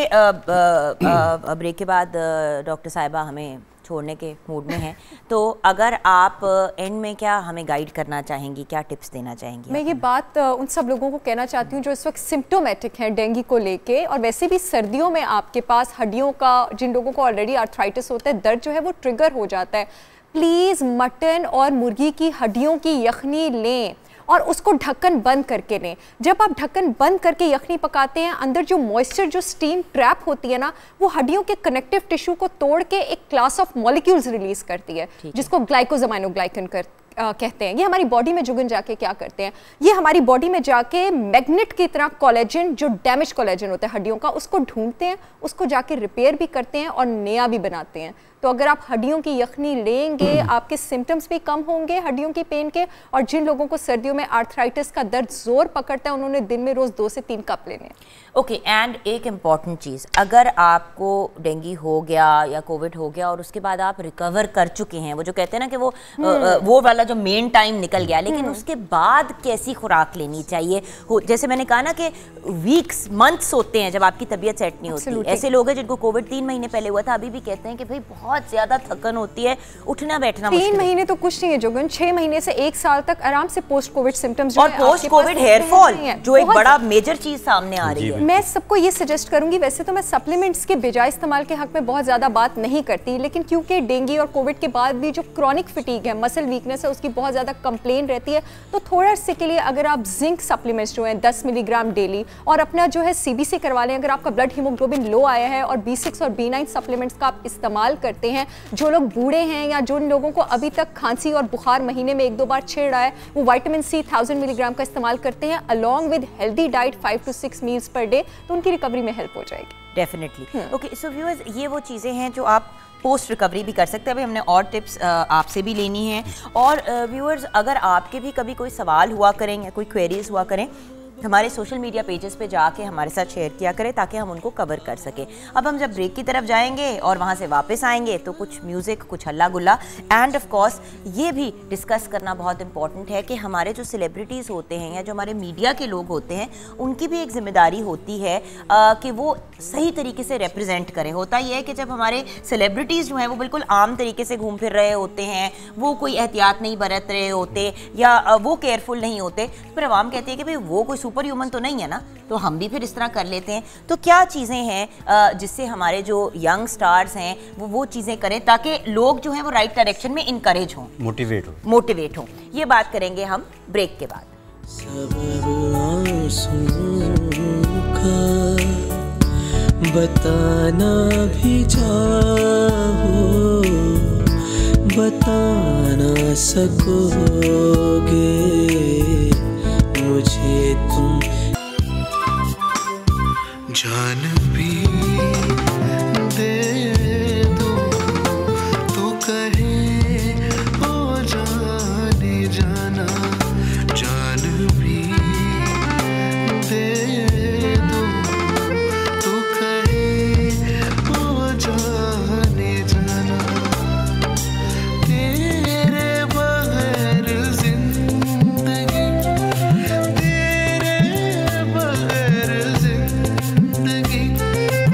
ब्रेक के बाद डॉक्टर साहिबा हमें छोड़ने के मूड में हैं, तो अगर आप एंड में क्या हमें गाइड करना चाहेंगी, क्या टिप्स देना चाहेंगी? मैं ये बात अ, उन सब लोगों को कहना चाहती हूँ जो इस वक्त सिम्टोमेटिक हैं डेंगू को लेके, और वैसे भी सर्दियों में आपके पास हड्डियों का, जिन लोगों को ऑलरेडी आर्थराइटिस होता है, दर्द जो है वो ट्रिगर हो जाता है। प्लीज़ मटन और मुर्गी की हड्डियों की यखनी लें और उसको ढक्कन बंद करके लें। जब आप ढक्कन बंद करके यखनी पकाते हैं, अंदर जो मॉइस्चर, जो स्टीम ट्रैप होती है ना, वो हड्डियों के कनेक्टिव टिश्यू को तोड़ के एक क्लास ऑफ मॉलिक्यूल्स रिलीज करती है, जिसको ग्लाइकोजामाइनोग्लाइकन कर आ, कहते हैं। ये हमारी बॉडी में जुगन जाके क्या करते हैं, ये हमारी बॉडी में जाके मैग्नेट की तरह कोलेजन, जो डैमेज कोलेजन होता है हड्डियों का, उसको ढूंढते हैं, उसको जाके रिपेयर भी करते हैं और नया भी बनाते हैं। तो अगर आप हड्डियों की यखनी लेंगे, आपके सिम्टम्स भी कम होंगे हड्डियों की पेन के। और जिन लोगों को सर्दियों में आर्थराइटिस का दर्द जोर पकड़ता है, उन्होंने दिन में रोज दो से तीन कप लेने हैं। ओके। एंड एक इम्पॉर्टेंट चीज़, अगर आपको डेंगू हो गया या कोविड हो गया और उसके बाद आप रिकवर कर चुके हैं, वो जो कहते हैं ना कि वो आ, वो वाला जो मेन टाइम निकल गया, लेकिन उसके बाद कैसी खुराक लेनी चाहिए? हो, जैसे मैंने कहा ना कि वीक्स, मंथ्स होते हैं जब आपकी तबीयत सेट नहीं होती। Absolutely. ऐसे लोग हैं जिनको कोविड तीन महीने पहले हुआ था, अभी भी कहते हैं कि भाई बहुत बहुत ज़्यादा थकन होती है, उठना बैठना तीन मुश्किल है। महीने तो कुछ नहीं है जोगन, छह महीने से एक साल तक आराम से पोस्ट कोविड सिम्टम्स और पोस्ट कोविड हेयर फॉल जो एक बड़ा मेजर चीज सामने आ रही है। मैं सबको ये सजेस्ट करूंगी, वैसे तो मैं सप्लीमेंट्स के बेजा इस्तेमाल के हक में बहुत ज़्यादा बात नहीं करती, लेकिन क्योंकि डेंगू और कोविड के बाद भी जो क्रॉनिक फटीग है, मसल वीकनेस है, उसकी बहुत ज़्यादा कंप्लेन रहती है, तो थोड़ा से के लिए अगर आप जिंक सप्लीमेंट्स जो हैं दस मिलीग्राम डेली और अपना जो है सीबीसी करवा लें, अगर आपका ब्लड हीमोग्लोबिन लो आया है, और बी सिक्स और बी नाइन सप्लीमेंट्स का आप इस्तेमाल करते हैं, जो लोग बूढ़े हैं या जो लोगों को अभी तक खांसी और बुखार महीने में एक दो बार छेड़ रहा है, वो विटामिन सी थाउजेंड मिलीग्राम का इस्तेमाल करते हैं along with healthy diet five to six meals per day, तो उनकी रिकवरी में हेल्प हो जाएगी। डेफिनेटली। ओके, सो व्यूअर्स, ये वो चीज़ें हैं जो आप पोस्ट रिकवरी भी कर सकते हैं। अभी हमने और टिप्स आपसे भी लेनी है, और व्यूअर्स अगर आपके भी कभी कोई सवाल हुआ करें या कोई क्वेरीज हुआ करें, हमारे सोशल मीडिया पेजेस पे जाके हमारे साथ शेयर किया करें ताकि हम उनको कवर कर सकें। अब हम जब ब्रेक की तरफ जाएंगे और वहाँ से वापस आएंगे तो कुछ म्यूज़िक, कुछ हल्ला गुल्ला, एंड ऑफ कोर्स ये भी डिस्कस करना बहुत इंपॉर्टेंट है कि हमारे जो सेलिब्रिटीज़ होते हैं या जो हमारे मीडिया के लोग होते हैं, उनकी भी एक जिम्मेदारी होती है आ, कि वो सही तरीके से रिप्रेजेंट करें। होता यह है कि जब हमारे सेलिब्रिटीज़ जो हैं वो बिल्कुल आम तरीके से घूम फिर रहे होते हैं, वो कोई एहतियात नहीं बरत रहे होते या वो केयरफुल नहीं होते, फिर आवाम कहती है कि भाई वो कोई सुपर ह्यूमन तो नहीं है ना, तो हम भी फिर इस तरह कर लेते हैं। तो क्या चीज़ें हैं जिससे हमारे जो यंग स्टार्स हैं वो वो चीज़ें करें ताकि लोग जो हैं वो राइट डायरेक्शन में इनकरेज हों, मोटिवेट हो मोटिवेट हों? ये बात करेंगे हम ब्रेक के बाद। सबब आंसुओं का बताना भी चाहो, बता ना सकोगे मुझे तुम। जान भी दे दो तो कहे ओ जाने जाना, जान भी दे दो तो कहे ओ जाने जाना, तेरे बगैर जिंदगी, तेरे बगैर जिंदगी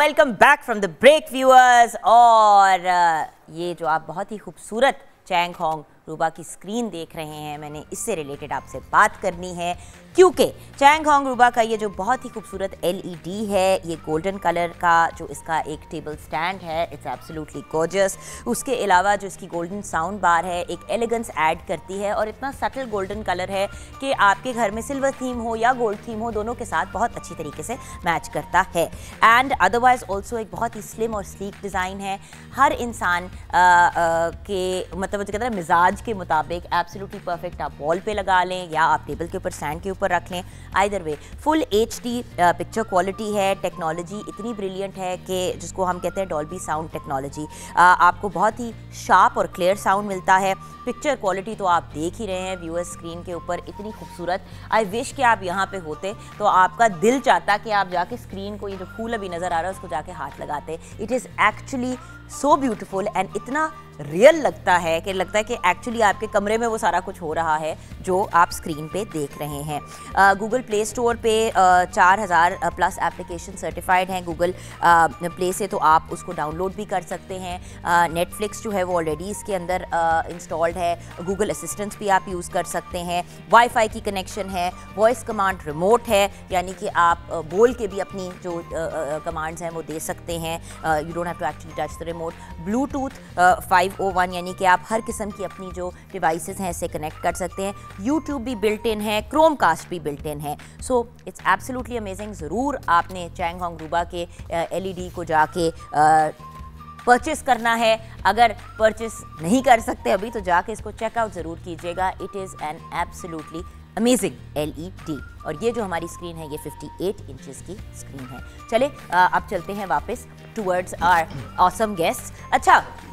welcome back from the break viewers. और uh, ये जो आप बहुत ही खूबसूरत चैंग होंग रूबा की स्क्रीन देख रहे हैं, मैंने इससे रिलेटेड आपसे बात करनी है क्योंकि चैंग होंग रूबा का ये जो बहुत ही खूबसूरत एलईडी है, ये गोल्डन कलर का जो इसका एक टेबल स्टैंड है, इट्स एब्सोल्युटली गॉर्जियस। उसके अलावा जो इसकी गोल्डन साउंड बार है एक एलिगेंस ऐड करती है और इतना सटल गोल्डन कलर है कि आपके घर में सिल्वर थीम हो या गोल्ड थीम हो, दोनों के साथ बहुत अच्छी तरीके से मैच करता है। एंड अदरवाइज ऑल्सो एक बहुत ही स्लिम और स्लीक डिज़ाइन है। हर इंसान आ, आ, के मतलब जो कहते हैं मिजाज के मुताबिक एब्सोल्युटली परफेक्ट आप वॉल पे लगा लें या आप टेबल के ऊपर स्टैंड के ऊपर रख लें। Either way full H D picture quality है। टेक्नोलॉजी इतनी ब्रिलियंट है कि जिसको हम कहते हैं डॉल्बी साउंड टेक्नोलॉजी, आपको बहुत ही शार्प और क्लियर साउंड मिलता है। पिक्चर क्वालिटी तो आप देख ही रहे हैं व्यूअर स्क्रीन के ऊपर, इतनी खूबसूरत। आई विश कि आप यहाँ पे होते तो आपका दिल चाहता कि आप जाके स्क्रीन को, ये जो फूल अभी नज़र आ रहा है उसको जाके हाथ लगाते। It is actually so beautiful and इतना रियल लगता है कि लगता है कि एक्चुअली आपके कमरे में वो सारा कुछ हो रहा है जो आप स्क्रीन पे देख रहे हैं। गूगल प्ले स्टोर पे चार हज़ार प्लस एप्लीकेशन सर्टिफाइड हैं गूगल प्ले से, तो आप उसको डाउनलोड भी कर सकते हैं। नेटफ्लिक्स जो है वो ऑलरेडी इसके अंदर इंस्टॉल्ड है। गूगल असिस्टेंट्स भी आप यूज़ कर सकते हैं। वाईफाई की कनेक्शन है। वॉइस कमांड रिमोट है, यानी कि आप uh, बोल के भी अपनी जो कमांड्स uh, uh, हैं वो दे सकते हैं। You don't have to actually touch the remote. Bluetooth five O one, यानी कि आप हर किस्म की अपनी जो डिवाइसेस हैं इससे कनेक्ट कर सकते हैं। यूट्यूब भी बिल्ट इन है, क्रोमकास्ट भी बिल्ट इन है। So it's absolutely amazing. ज़रूर आपने चैंग होंग रूबा के एलईडी को जाके परचेस करना है। अगर परचेस नहीं कर सकते अभी तो जाके इसको चेकआउट ज़रूर कीजिएगा। It is an absolutely amazing LED. और ये जो हमारी स्क्रीन है ये अट्ठावन इंचेस की स्क्रीन है। चले अब चलते हैं वापस टूवर्ड्स आवर ऑसम गेस्ट। अच्छा,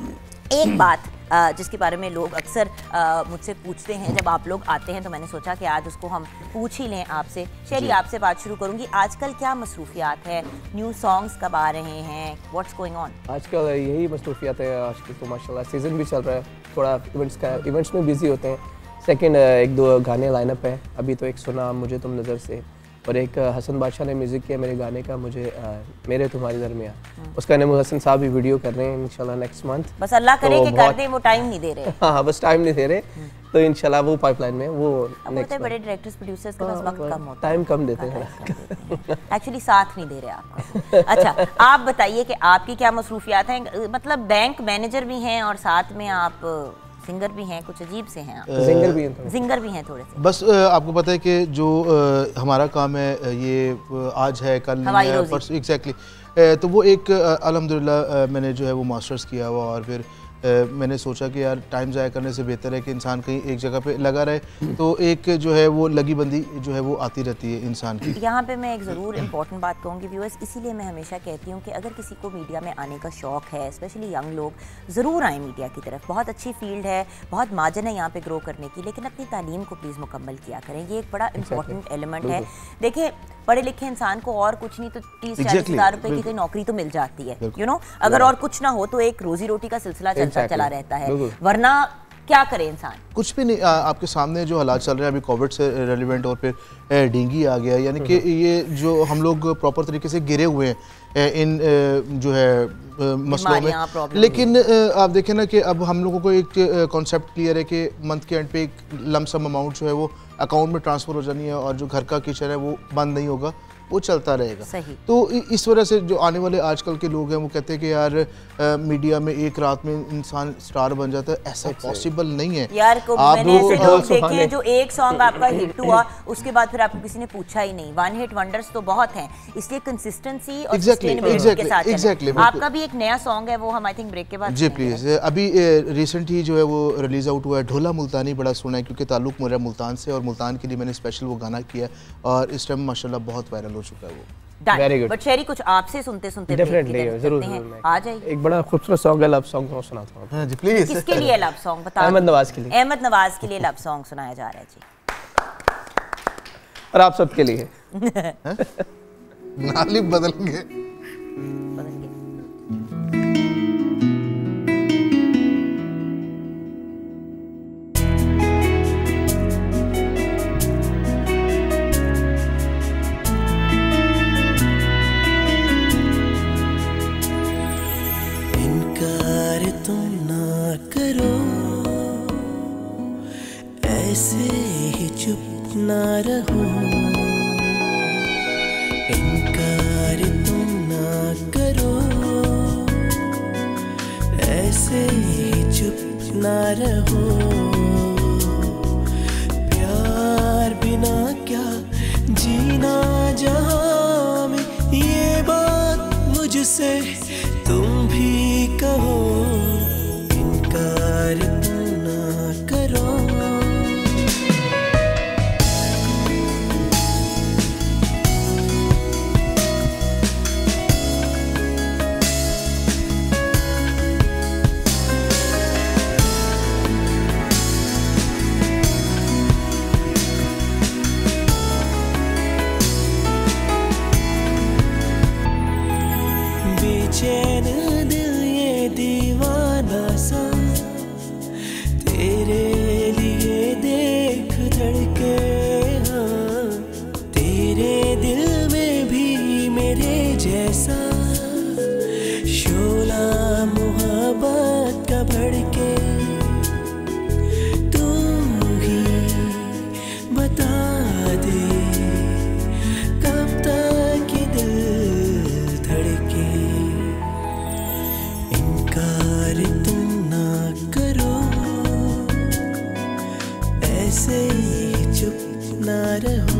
एक बात आ, जिसके बारे में लोग अक्सर मुझसे पूछते हैं जब आप लोग आते हैं, तो मैंने सोचा कि आज उसको हम पूछ ही लें आपसे। शेरी, आपसे बात शुरू करूंगी। आजकल क्या मसरूफियात है? न्यू सॉन्ग्स कब आ रहे हैं? What's going on? आजकल यही मसरूफियात है। आजकल तो माशाल्लाह सीज़न भी चल रहा है, थोड़ा इवेंट्स का इवेंट्स में बिजी होते हैं। सेकंड एक दो गाने लाइनअप है, अभी तो एक सुना मुझे तुम नज़र से, और एक हसन बादशाह ने म्यूज़िक किया मेरे गाने का, मुझे आ, मेरे तुम्हारी दरमियाँ, उसका नमो हसन साहब भी वीडियो कर रहे हैं इंशाल्लाह नेक्स्ट मंथ। बस अल्लाह करे कि कर दें, वो टाइम नहीं दे रहे। हाँ बस टाइम नहीं दे रहे, तो इंशाल्लाह वो पाइपलाइन में वो नेक्स्ट। बड़े डायरेक्टर्स प्रोड्यूसर्स के पास वक्त कम होता है, टाइम कम देते हैं, एक्चुअली साथ नहीं दे रहे आपको। अच्छा, आप बताइए कि आपकी क्या मसरूफियात हैं? मतलब बैंक मैनेजर भी हैं और साथ में आप सिंगर भी हैं, कुछ अजीब से हैं आप। सिंगर भी हैं, सिंगर भी हैं थोड़े से। बस आपको पता है कि जो हमारा काम है ये आज है कल नहीं है, परसों एग्जैक्टली। तो वो एक अल्हम्दुलिल्लाह मैंने जो है वो मास्टर्स किया हुआ, और फिर Uh, मैंने सोचा कि यार टाइम ज़ाया करने से बेहतर है कि इंसान कहीं एक जगह पे लगा रहे, तो एक जो है वो लगी बंदी जो है वो आती रहती है इंसान की। यहाँ पे मैं एक ज़रूर इम्पॉर्टेंट बात कहूँगी व्यूअर्स, इसीलिए मैं हमेशा कहती हूँ कि अगर किसी को मीडिया में आने का शौक़ है, स्पेशली यंग लोग, ज़रूर आए मीडिया की तरफ। बहुत अच्छी फील्ड है, बहुत मार्जिन है यहाँ पे ग्रो करने की, लेकिन अपनी तालीम को प्लीज़ मुकम्मल किया करें। ये एक बड़ा इंपॉर्टेंट एलिमेंट है। देखिए, पढ़े लिखे इंसान को और कुछ नहीं तो तीस चालीस हज़ार रुपए की कोई नौकरी तो मिल जाती है, यू नो। अगर और कुछ ना हो तो एक रोजी रोटी का सिलसिला चलता चला रहता है, वरना क्या करे इंसान? कुछ भी नहीं। आ, आपके सामने जो हालात चल रहे हैं अभी कोविड से रेलिवेंट, और फिर डेंगू आ गया, यानी कि ये जो हम लोग प्रॉपर तरीके से गिरे हुए हैं इन जो है मसलों में। लेकिन आप देखें ना कि अब हम लोगों को एक कॉन्सेप्ट क्लियर है कि मंथ के एंड पे एक लमसम अमाउंट जो है वो अकाउंट में ट्रांसफ़र हो जानी है, और जो घर का किचन है वो बंद नहीं होगा, वो चलता रहेगा। सही। तो इस वजह से जो आने वाले आजकल के लोग हैं वो कहते हैं कि यार आ, मीडिया में एक रात में इंसान स्टार बन जाता है, ऐसा पॉसिबल नहीं है यार। को मैंने ऐसे लोग देखे हैं जो एक सॉन्ग आपका हिट हुआ उसके बाद फिर आपको किसी ने पूछा ही नहीं। वन हिट वंडर्स तो बहुत हैं, इसलिए कंसिस्टेंसी और सस्टेनेबिलिटी के साथ एग्जैक्टली। आपका भी एक नया सॉन्ग है, वो हम आई थिंक ब्रेक के बाद जी प्लीज। अभी रिसेंट ही जो है वो रिलीज आउट हुआ है, ढोला मुल्तानी। बड़ा सुना है क्योंकि ताल्लुक मेरा मुल्तान से, और मुल्तान के लिए मैंने स्पेशल वो गाना किया, और इस टाइम माशाल्लाह बहुत वायरल हो चुका है वो। Very good. बट शेरी, कुछ आपसे सुनते सुनते डेफिनेटली जरूर जरूर आ जाइए। एक बड़ा खूबसूरत सॉन्ग है, लव सॉन्ग मैं सुनाता हूं। हां जी प्लीज। किसके लिए लव सॉन्ग बता? अहमद नवाज के लिए। अहमद नवाज के लिए लव सॉन्ग सुनाया जा रहा है जी, और आप सबके लिए। नाली बदल गए, बदल गए। करो, ऐसे ही चुप ना रहो, इनकार तुम ना करो, ऐसे ही चुप ना रहो। प्यार बिना क्या जीना जहां में, ये बात मुझसे तुम भी कहो, इनकार तुम ना करो। बेचैन दिल ये दीवाना सा, तेरे लिए देख धड़के, हाँ तेरे दिल में भी मेरे जैसा शोला मोहब्बत का भड़के। तू ही बता दे कब तक ये दिल धड़के, इनकार तुम ना करो, ऐसे ही चुप ना रहो,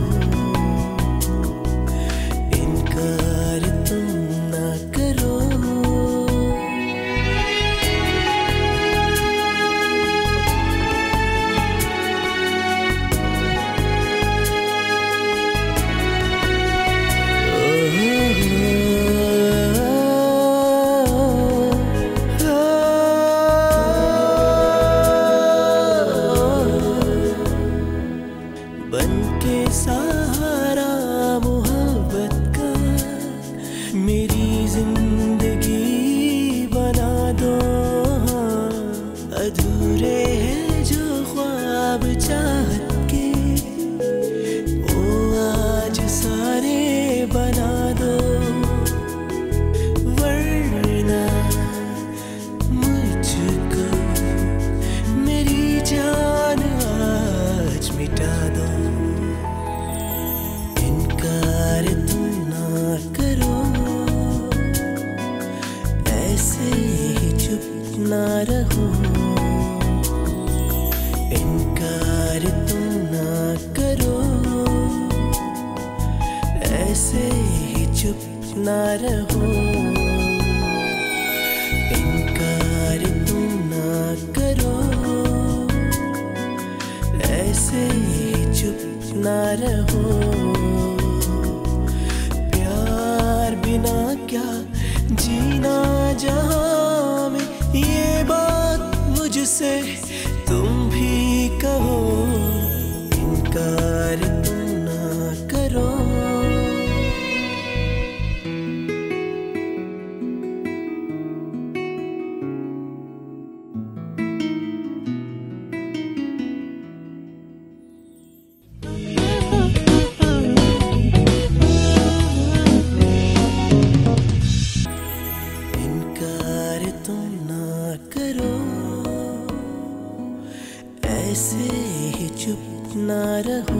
इनकार तुम ना करो। बनके सहारा मोहब्बत का मेरी जिंदगी बना दो, हाँ अधूरे हैं जो ख्वाब चाहत के, वो आज सारे बना दो, वरना मुझको मेरी जान आज मिटा दो, इनकार तुम ना करो, ऐसे ही चुप ना रहो, इनकार तुम ना करो, ऐसे ही चुप ना रहो, इनकार तुम ना करो, ऐसे ही चुप ना रहो। प्यार बिना क्या जीना जहां में, ये बात मुझसे तुम भी कहो, इनकार तुम ना करो। इनकार तुम ना करो, ऐसे ही चुप ना रहो,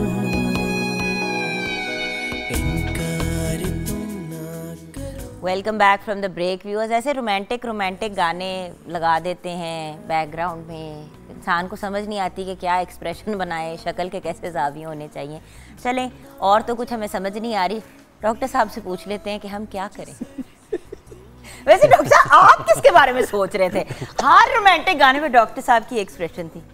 इनकार तुम ना करो। Welcome back from the break viewers. ऐसे रोमांटिक रोमांटिक गाने लगा देते हैं बैकग्राउंड में, इंसान को समझ नहीं आती कि क्या एक्सप्रेशन बनाए, शक्ल के कैसे जाविये होने चाहिए। चलें, और तो कुछ हमें समझ नहीं आ रही, डॉक्टर साहब से पूछ लेते हैं कि हम क्या करें। वैसे डॉक्टर साहब आप किसके बारे में सोच रहे थे? हर रोमांटिक गाने में डॉक्टर साहब की एक्सप्रेशन थी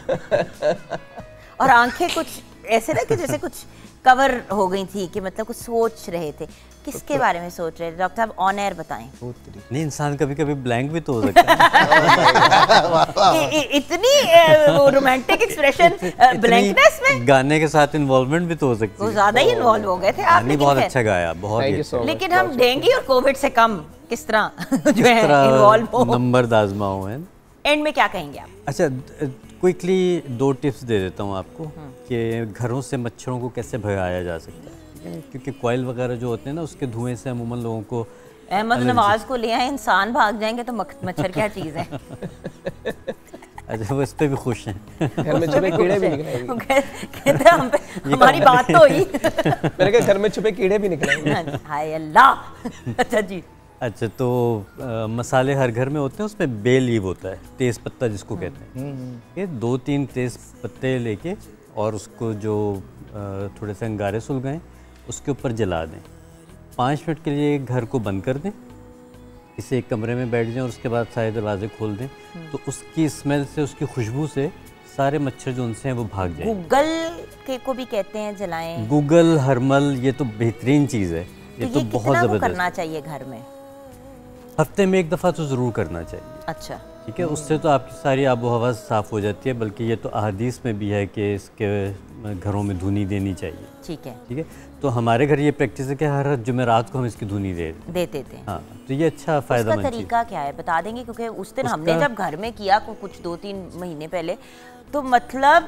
और आंखें कुछ ऐसे ना कि जैसे कुछ कवर हो गई थी, कि मतलब कुछ सोच रहे थे। किसके बारे में सोच रहे थे डॉक्टर साहब? ऑन एयर बताएं। नहीं, इंसान कभी कभी ब्लैंक भी तो हो सकता है। इ, इ, इतनी रोमांटिक एक्सप्रेशन ब्लैंकनेस में गाने के साथ इन्वॉल्वमेंट भी तो हो सकती है। वो ज्यादा ही इन्वॉल्व हो गए थे आप। नहीं, बहुत अच्छा गाया, बहुत ही अच्छा। लेकिन हम डेंगू और कोविड से कम किस तरह जो है इन्वॉल्व हो, नंबर आजमाओ है। एंड में क्या कहेंगे आप? अच्छा, क्विकली दो टिप्स दे देता हूँ आपको कि घरों से मच्छरों को कैसे भगाया जा सकता है, क्योंकि कॉइल वगैरह जो होते हैं ना, उसके धुएं से अमूमन लोगों को अहमद नवाज को ले आए, इंसान भाग जाएंगे तो मच्छर क्या चीज़ है। अच्छा, वो इस पे भी खुश हैं। घर में छुपे कीड़े भी निकले। वो कह- कहते हैं हम पे हमारी बात तो हुई। मैंने कहा घर में छुपे कीड़े भी निकले। हाय अल्लाह। अच्छा जी। अच्छा, तो आ, मसाले हर घर में होते हैं, उसमें बे लीव होता है, तेज़ पत्ता जिसको कहते हैं। ये दो तीन तेज़ पत्ते लेके और उसको जो आ, थोड़े से अंगारे सुलगाएं, उसके ऊपर जला दें। पाँच मिनट के लिए घर को बंद कर दें, किसी एक कमरे में बैठ जाएं और उसके बाद सारे दरवाजे खोल दें, तो उसकी स्मेल से, उसकी खुशबू से सारे मच्छर जो उनसे हैं वो भाग जाएंगे। गूगल के को भी कहते हैं जलाएं। गूगल, हरमल, ये तो बेहतरीन चीज़ है, ये तो तो ये बहुत कितना वो ज़बरदस्त। करना चाहिए घर में? हफ्ते में एक दफ़ा तो ज़रूर करना चाहिए। अच्छा। ठीक है, उससे तो आपकी सारी आबो हवा साफ़ हो जाती है, बल्कि ये तो अहादीस में भी है कि इसके घरों में धुनी देनी चाहिए। ठीक है। ठीक है, तो हमारे घर ये प्रैक्टिस है कि हर जुमेरात को हम इसकी धुनी दे दें। देते थे। हाँ, तो ये अच्छा फ़ायदा उसका मंद चीज़। तरीका क्या है बता देंगे? क्योंकि उस दिन हमने जब घर में किया कु- कुछ दो तीन महीने पहले, तो मतलब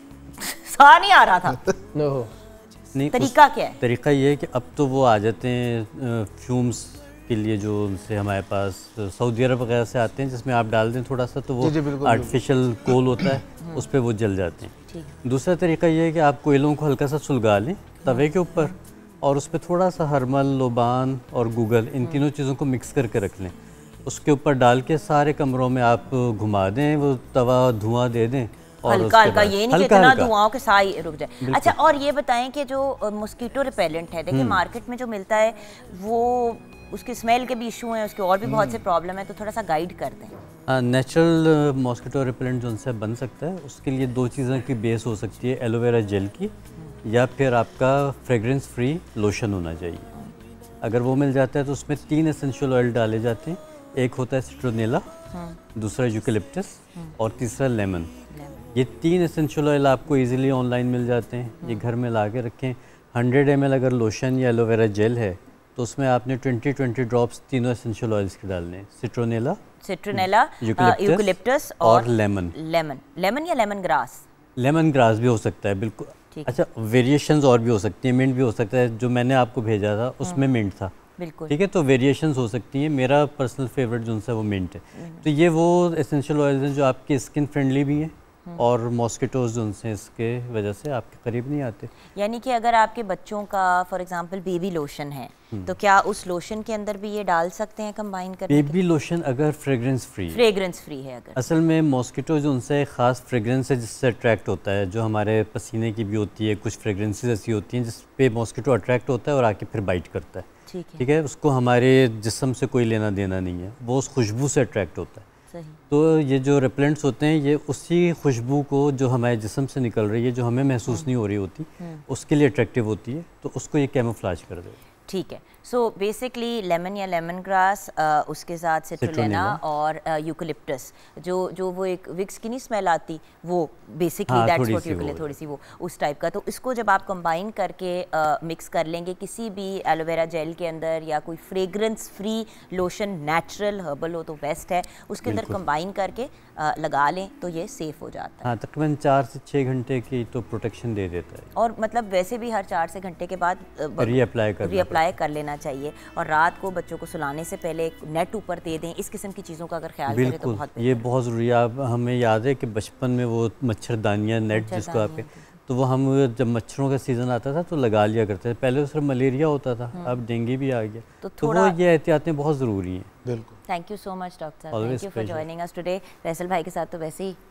साह नहीं आ रहा था। नो नहीं, उस- तरीका क्या है? तरीका ये है कि अब तो वो आ जाते हैं फ्यूम्स के लिए, जो उनसे हमारे पास सऊदी अरब वगैरह से आते हैं, जिसमें आप डाल दें थोड़ा सा, तो वो जी, जी, बिल्कुल, आर्टिफिशियल कोल होता है, उस पर वो जल जाते हैं। दूसरा तरीका ये है कि आप कोयलों को हल्का सा सुलगा लें तवे के ऊपर, और उस पर थोड़ा सा हरमल, लोबान और गूगल, इन तीनों चीज़ों को मिक्स करके रख लें। उसके ऊपर डाल के सारे कमरों में आप घुमा दें, वो तवा धुआं दे दें। और हल्का उसके हल्का, बाद- ये नहीं हल्का कितना हल्का। धुआं के साथ ही रुक जाए। अच्छा, और ये बताएं कि जो मॉस्किटो रिपेलेंट है, देखिए मार्केट में जो मिलता है वो उसकी स्मेल के भी इशू हैं, उसके और भी बहुत से प्रॉब्लम है, तो थोड़ा सा गाइड कर दें। हाँ, नेचुरल मॉस्किटो रिपेलेंट जो उनसे बन सकता है, उसके लिए दो चीज़ों की बेस हो सकती है, एलोवेरा जेल की, या फिर आपका फ्रेग्रेंस फ्री लोशन होना चाहिए। अगर वो मिल जाता है तो उसमें तीन एसेंशियल ऑयल डाले जाते हैं। एक होता है सिट्रोनेला, दूसरा यूकेलिप्टस और तीसरा लेमन। ये तीन एसेंशियल ऑयल आपको इजीली ऑनलाइन मिल जाते हैं, ये घर में ला के रखें। हंड्रेड एम एल अगर लोशन या एलोवेरा जेल है तो उसमें आपने ट्वेंटी ट्वेंटी ड्रॉप्स तीनों एसेंशियल ऑयल्स के डालने हैं, सिट्रोनेला, सिट्रोनेला, यूकेलिप्टस यूकेलिप्टस और और लेमन। लेमन लेमन या लेमन ग्रास? लेमन ग्रास भी हो सकता है, बिल्कुल। ठीक। अच्छा, वेरिएशंस और भी हो सकती हैं, मिंट भी हो सकता है। जो मैंने आपको भेजा था उसमें मिंट था, बिल्कुल। ठीक है, तो वेरिएशंस हो सकती हैं। मेरा पर्सनल फेवरेट जो सा वो मिंट है। तो ये वो एसेंशियल ऑयल्स हैं जो आपकी स्किन फ्रेंडली भी हैं, और मॉस्किटोज जो उनसे इसके वजह से आपके करीब नहीं आते। यानी कि अगर आपके बच्चों का फॉर एग्जांपल बेबी लोशन है, तो क्या उस लोशन के अंदर भी ये डाल सकते हैं कंबाइन करके? बेबी लोशन अगर फ्रेग्रेंस फ्री, फ्रेग्रेंस फ्री है अगर। असल में मॉस्किटो जो उनसे एक ख़ास फ्रेग्रेंस है जिससे अट्रैक्ट होता है, जो हमारे पसीने की भी होती है, कुछ फ्रेग्रेंसेस ऐसी होती हैं जिस पे मॉस्किटो अट्रैक्ट होता है और आके फिर बाइट करता है। ठीक है, ठीक है, उसको हमारे जिस्म से कोई लेना देना नहीं है, वो उस खुशबू से अट्रैक्ट होता है। सही। तो ये जो रिपेलेंट्स होते हैं, ये उसी खुशबू को जो हमारे जिस्म से निकल रही है, जो हमें महसूस नहीं हो रही होती, उसके लिए अट्रैक्टिव होती है, तो उसको ये कैमोफ्लेज कर दे। ठीक है। सो बेसिकली लेमन या लेमन ग्रास, उसके साथ सिट्रोनेला और यूकेलिप्टस, जो जो वो एक विक्स की नहीं स्मेल आती, वो बेसिकली हाँ, दैट्स थोड़ी व्हाट सी यूकेलिप्टस, वो थोड़ी सी वो उस टाइप का। तो इसको जब आप कंबाइन करके मिक्स कर लेंगे किसी भी एलोवेरा जेल के अंदर, या कोई fragrance free lotion natural herbal हो तो बेस्ट है, उसके अंदर कंबाइन करके uh, लगा लें तो ये सेफ हो जाता है। हाँ, तकरीबन चार से छः घंटे की तो प्रोटेक्शन दे देता है। और मतलब वैसे भी हर चार से घंटे के बाद रीअप्लाई कर रीअप्लाई कर लेना चाहिए। और रात को बच्चों को सुलाने से पहले नेट ऊपर दे दें। इस किस्म की चीज़ों का अगर ख्याल करें तो बिल्कुल, बहुत ये बहुत ज़रूरी है। आप हमें याद है कि बचपन में वो मच्छरदानियाँ, नेट जिसको आपके, तो वो हम जब मच्छरों का सीज़न आता था तो लगा लिया करते थे। पहले तो सिर्फ मलेरिया होता था, अब डेंगू भी आ गया, तो, तो वो ये एहतियातें बहुत ज़रूरी हैं। बिल्कुल। Thank you so much doctor साहब, Always thank you for pleasure. Joining us today. Faisal भाई के साथ तो वैसे ही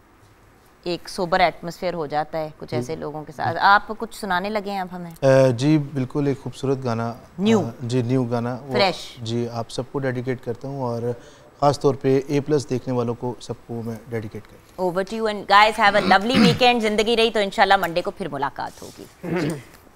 एक सोबर एटमॉस्फेयर हो जाता है कुछ ऐसे लोगों के साथ। आप कुछ सुनाने लगे हैं अब हमें? अ, जी बिल्कुल, एक खूबसूरत गाना, न्यू। अ, जी न्यू गाना, वो Fresh। जी आप सबको डेडिकेट करता हूँ, और ख़ास तौर पे ए प्लस देखने वालों को सबको मैं डेडिकेट करता हूँ। Over to you and guys have a lovely weekend. जिंदगी रही तो इंशाल्लाह मंडे को फिर मुलाकात होगी।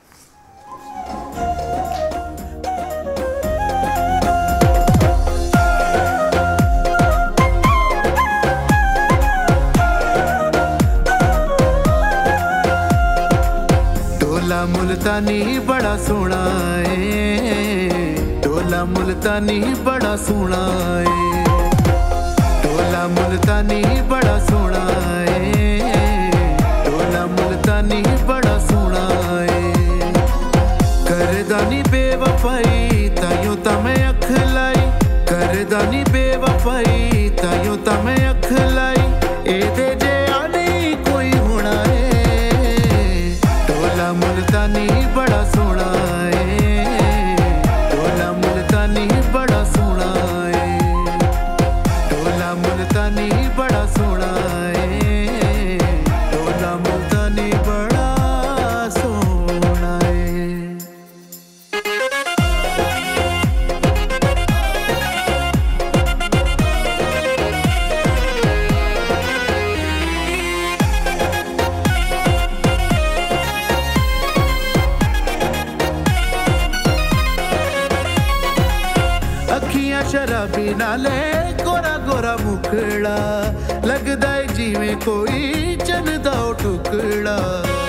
टोला मुल्तानी बड़ा सोना है, टोला मुल्तानी बड़ा सोना है, टोला मुल्तानी बड़ा सोना है, टोला मुल्तानी बड़ा सोना है। करदानी बेवफाई तायो तमें अख लाई, करदानी बेवफाई तायो तमें अख लाई, ए दे जे शराबी नाले गोरा गोरा मुखड़ा लगदा है जिवें कोई चन दा टुकड़ा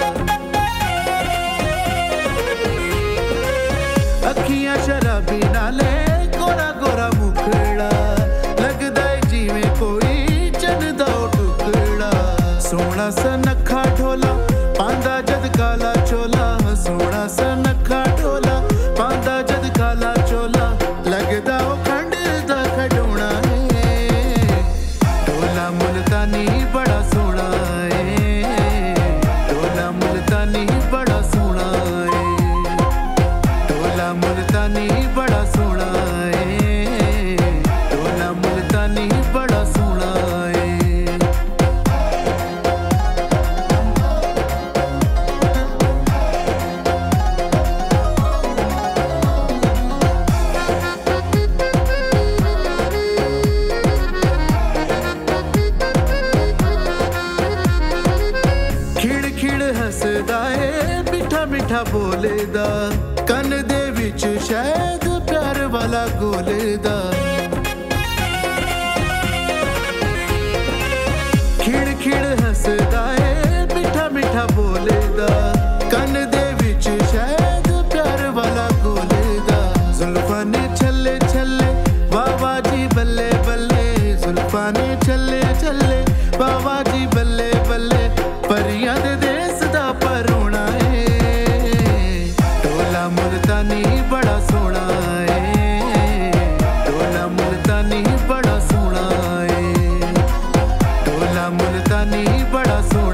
अखियां शराबी नाले गोरा गोरा मुखड़ा लगदा है जिवें कोई चन दा टुकड़ा सोहना सा नखा ढोला पांदा जद काला चोला सोहना सा नखा ढोला पांदा जद काला चोला लगदा ओ खंड दा खडोना है ढोला मुल्तानी बड़ा सोहना है ढोला मुल्तानी बड़ा सोहना है ढोला मुल्तानी बड़ा सोहना है ढोला मुल्तानी बड़ा सोहना है खिड़ खिड़ हसदा है मिठा मिठा बोलेदा कन दे विच शायद प्यार वाला गोलेदा खिड़ खिड़ हसदा है मिठा मिठा बोलेदा कन दे विच शायद प्यार वाला गोलेदा जुल्फां ने छल्ले छल्ले वाह वाह जी बल्ले बल्ले जुल्फां ने छल्ले छल्ले वाह वाह जी बल्ले बल्ले परियां दे देस दा परोना है ढोला मुल्तानी बड़ा सोहना है ढोला मुल्तानी बड़ा सोहना है ढोला मुल्तानी बड़ा सोहना